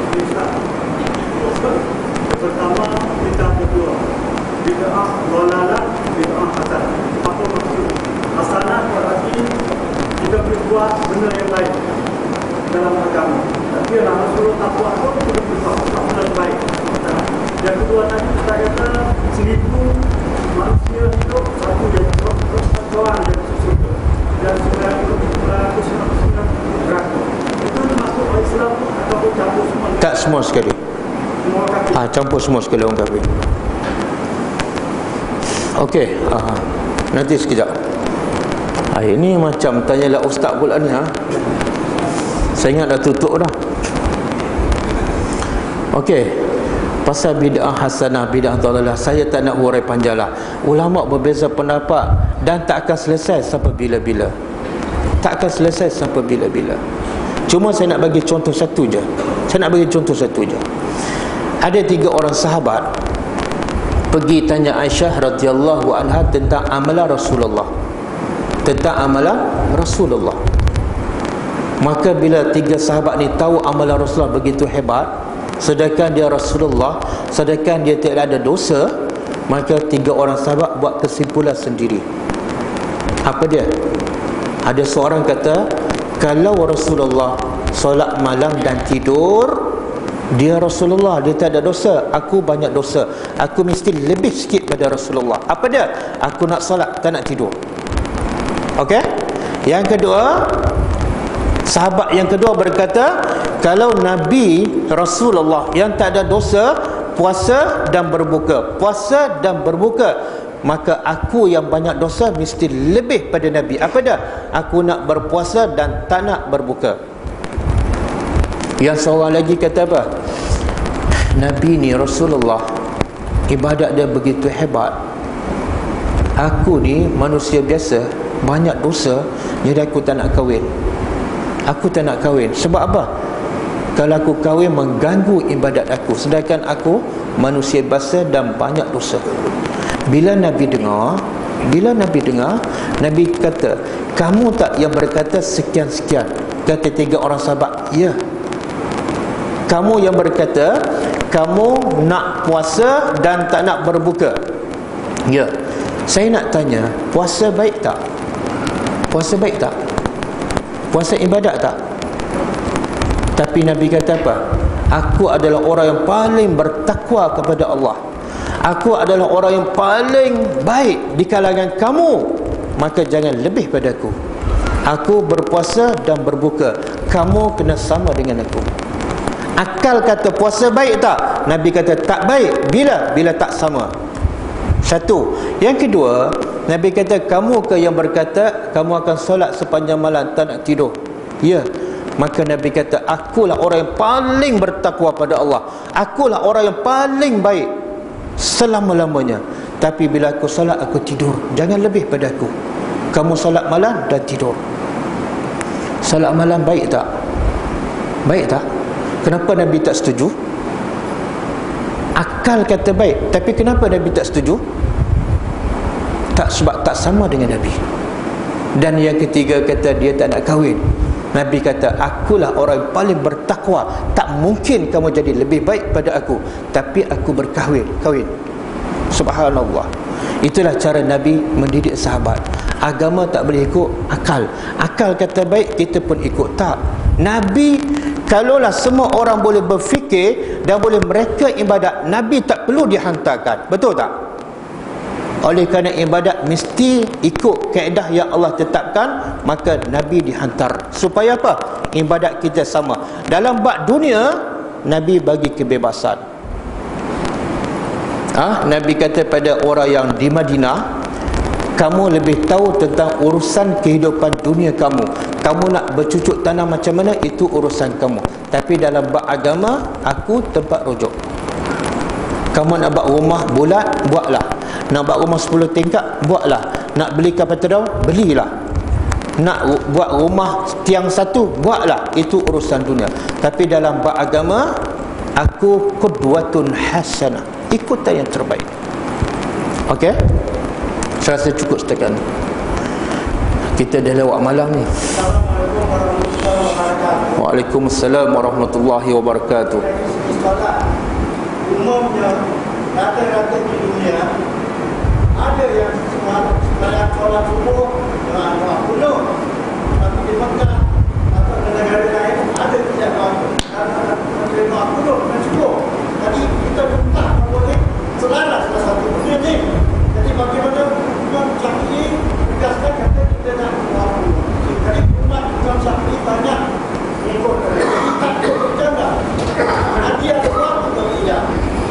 Pertama, bid'ah kedua. Bid'ah dhalalah, bid'ah hasanah. Apa maksud? Hasanah berarti kita berbuat benda yang baik dalam agama. Tapi orang Rasulullah tak buat pun kita berbuat tak benda yang baik. Yang kedua tadi kita kata seribu manusia hidup, satu yang persatuan yang sesuatu. Dan sembilan ratus sembilan puluh sembilan neraka. Itu masuk Islam atau campur semua? Tak semua sekali. Ah, campur semua sekali orang kafir. Okey, ah, nanti sekejap. Ah, ini macam tanyalah ustaz pula ni ha. Saya ingat dah tutup dah. Okey. Pasal bid'ah hasanah, bid'ah dhalalah, saya tak nak hurai panjanglah. Ulama berbeza pendapat dan tak akan selesai sampai bila-bila. Tak akan selesai sampai bila-bila. Cuma saya nak bagi contoh satu je. Saya nak bagi contoh satu je. Ada tiga orang sahabat pergi tanya Aisyah radhiyallahu anha tentang amalan Rasulullah. Tentang amalan Rasulullah. Maka bila tiga sahabat ni tahu amalan Rasulullah begitu hebat, sedangkan dia Rasulullah, sedangkan dia tidak ada dosa, maka tiga orang sahabat buat kesimpulan sendiri. Apa dia? Ada seorang kata, kalau Rasulullah solat malam dan tidur, dia Rasulullah, dia tak ada dosa, aku banyak dosa, aku mesti lebih sikit pada Rasulullah. Apa dia? Aku nak solat, tak nak tidur. Okey? Yang kedua, sahabat yang kedua berkata, kalau Nabi Rasulullah yang tak ada dosa, puasa dan berbuka, puasa dan berbuka, maka aku yang banyak dosa mesti lebih pada Nabi. Apa dia? Aku nak berpuasa dan tak nak berbuka. Yang seorang lagi kata apa? Nabi ni Rasulullah, ibadat dia begitu hebat, aku ni manusia biasa, banyak dosa, jadi aku tak nak kahwin. Aku tak nak kahwin. Sebab apa? Kalau aku kahwin mengganggu ibadat aku, sedangkan aku manusia biasa dan banyak dosa. Bila Nabi dengar, bila Nabi dengar, Nabi kata, kamu tak yang berkata sekian-sekian? Kata tiga orang sahabat, ya. Kamu yang berkata kamu nak puasa dan tak nak berbuka? Ya. Saya nak tanya, puasa baik tak? Puasa baik tak? Puasa ibadat tak? Tapi Nabi kata apa? Aku adalah orang yang paling bertakwa kepada Allah. Aku adalah orang yang paling baik di kalangan kamu, maka jangan lebih pada aku. Aku berpuasa dan berbuka, kamu kena sama dengan aku. Akal kata puasa baik tak? Nabi kata tak baik. Bila? Bila tak sama. Satu. Yang kedua, Nabi kata kamu ke yang berkata kamu akan solat sepanjang malam tak nak tidur? Ya. Maka Nabi kata akulah orang yang paling bertakwa pada Allah. Akulah orang yang paling baik selama-lamanya. Tapi bila aku solat aku tidur, jangan lebih pada aku. Kamu solat malam dan tidur. Solat malam baik tak? Baik tak? Kenapa Nabi tak setuju? Akal kata baik, tapi kenapa Nabi tak setuju? Tak, sebab tak sama dengan Nabi. Dan yang ketiga kata dia tak nak kahwin. Nabi kata akulah orang yang paling bertakwa, tak mungkin kamu jadi lebih baik pada aku, tapi aku berkahwin, kahwin. Subhanallah. Itulah cara Nabi mendidik sahabat. Agama tak boleh ikut akal. Akal kata baik, kita pun ikut. Tak. Nabi, kalaulah semua orang boleh berfikir dan boleh mereka ibadat, Nabi tak perlu dihantarkan. Betul tak? Oleh kerana ibadat mesti ikut kaedah yang Allah tetapkan, maka Nabi dihantar. Supaya apa? Ibadat kita sama. Dalam bab dunia, Nabi bagi kebebasan. Ah, Nabi kata pada orang yang di Madinah, kamu lebih tahu tentang urusan kehidupan dunia kamu. Kamu nak bercucuk tanam macam mana, itu urusan kamu. Tapi dalam bab agama, aku tempat rujuk. Kamu nak buat rumah bulat, buatlah. Nak buat rumah sepuluh tingkat, buatlah. Nak beli kapal terbang, belilah. Nak buat rumah tiang satu, buatlah. Itu urusan dunia. Tapi dalam bab agama, aku qudwatun hasanah, ikutan yang terbaik. Okey? Saya rasa cukup setakat ni. Kita dah lewat malam ni. Assalamualaikum warahmatullahi wabarakatuh. Waalaikumsalam warahmatullahi wabarakatuh. Umumnya rata-rata di dunia ada yang sembahyang solat subuh dengan doa kuno, tapi di Mekah atau di negara lain ada tidak doa doa kuno dan cukup. Jadi kita minta boleh selaras salah satu benda ni. Jadi bagaimana Imam Syafi'i tegaskan kata kita nak doa kuno. Jadi umat Imam Syafi'i banyak ikut kita tak ikut bercanda. Nanti ada doa atau tidak.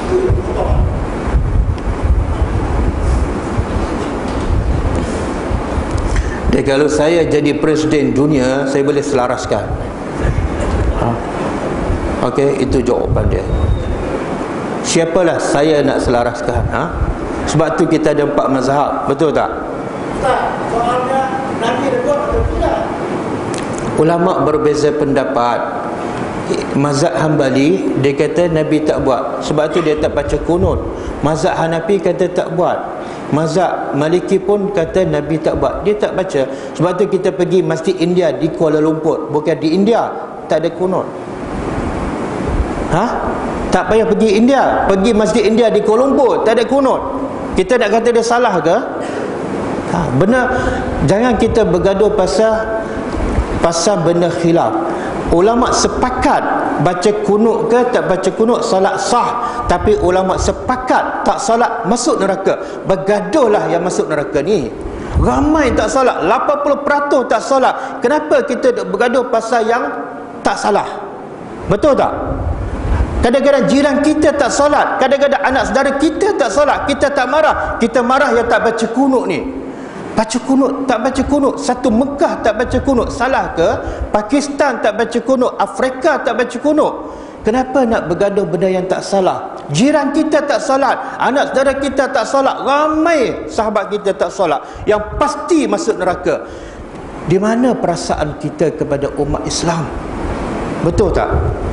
Dan kalau saya jadi presiden dunia, saya boleh selaraskan. Ha? Okey, itu jawapan dia. Siapalah saya nak selaraskan? Ha? Sebab tu kita ada empat mazhab, betul tak? Ustaz, soalnya Nabi ada buat atau tidak? Ulama berbeza pendapat. Mazhab Hambali dia kata Nabi tak buat, sebab tu dia tak baca kunut. Mazhab Hanafi kata tak buat. Mazhab Maliki pun kata Nabi tak buat, dia tak baca. Sebab tu kita pergi Masjid India di Kuala Lumpur, bukan di India tak ada kunut. Ha? Tak payah pergi India, pergi Masjid India di Kuala Lumpur tak ada kunut. Kita nak kata dia salah ke? Ha, benar. Jangan kita bergaduh pasal pasal benda khilaf. Ulama sepakat baca kunut ke tak baca kunut, salat sah. Tapi ulama sepakat tak salat masuk neraka. Bergaduhlah yang masuk neraka ni. Ramai tak salat, lapan puluh peratus tak salat. Kenapa kita bergaduh pasal yang tak salah? Betul tak? Kadang-kadang jiran kita tak salat, kadang-kadang anak saudara kita tak salat, kita tak marah. Kita marah yang tak baca kunut ni. Baca kunut, tak baca kunut. Satu Mekah tak baca kunut, salah ke? Pakistan tak baca kunut, Afrika tak baca kunut. Kenapa nak bergaduh benda yang tak salah? Jiran kita tak salat, anak saudara kita tak salat, ramai sahabat kita tak salat, yang pasti masuk neraka. Di mana perasaan kita kepada umat Islam? Betul tak?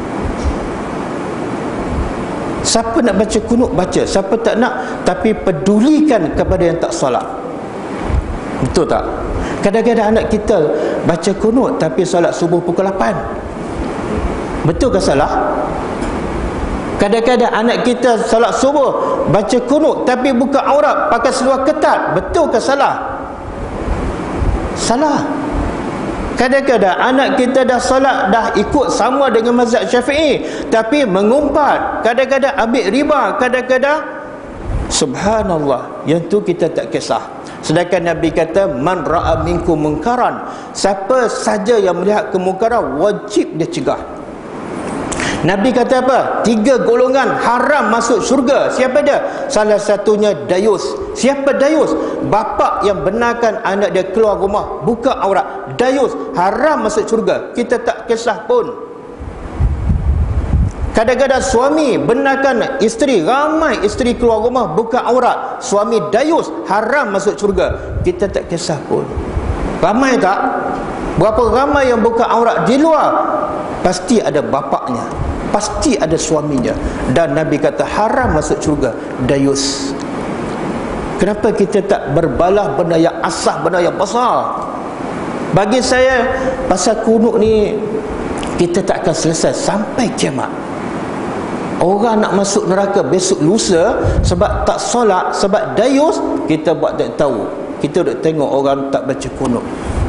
Siapa nak baca kunut, baca. Siapa tak nak, tapi pedulikan kepada yang tak salat. Betul tak? Kadang-kadang anak kita baca kunut tapi solat subuh pukul lapan. Betul ke salah? Kadang-kadang anak kita solat subuh baca kunut tapi buka aurat, pakai seluar ketat. Betul ke salah? Salah. Kadang-kadang anak kita dah solat, dah ikut sama dengan mazhab Syafi'i, tapi mengumpat, kadang-kadang ambil riba, kadang-kadang subhanallah, yang tu kita tak kisah. Sedangkan Nabi kata, man ra'a minkum munkaran, siapa saja yang melihat kemungkaran wajib dia cegah. Nabi kata apa? Tiga golongan haram masuk syurga. Siapa dia? Salah satunya dayus. Siapa dayus? Bapa yang benarkan anak dia keluar rumah, buka aurat. Dayus, haram masuk syurga. Kita tak kisah pun. Kadang-kadang suami benarkan isteri, ramai isteri keluar rumah, buka aurat. Suami dayus, haram masuk syurga. Kita tak kisah pun. Ramai tak? Berapa ramai yang buka aurat di luar? Pasti ada bapaknya, pasti ada suaminya. Dan Nabi kata haram masuk syurga dayus. Kenapa kita tak berbalah benda yang asah, benda yang besar? Bagi saya, pasal kunut ni kita tak akan selesai sampai kiamat. Orang nak masuk neraka besok lusa sebab tak solat, sebab dayus, kita buat tak tahu. Kita duk tengok orang tak baca kunut.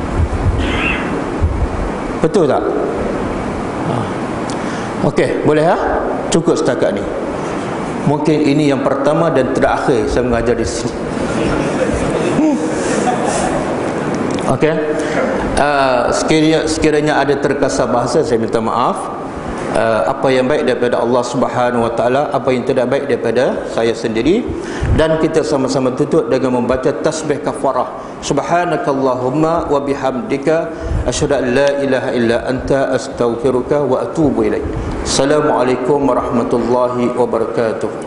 Betul tak? Okey, boleh ha? Cukup setakat ni. Mungkin ini yang pertama dan terakhir saya mengajar di sini. Hmm. Okey. Uh, sekiranya, sekiranya ada terkasar bahasa, saya minta maaf. Uh, apa yang baik daripada Allah Subhanahu Wa Taala, apa yang tidak baik daripada saya sendiri. Dan kita sama-sama tutup dengan membaca tasbih kafarah. Subhanakallahumma wa bihamdika asyhadu an la ilaha illa anta astaghfiruka wa atubu ilaik. Assalamualaikum warahmatullahi wabarakatuh.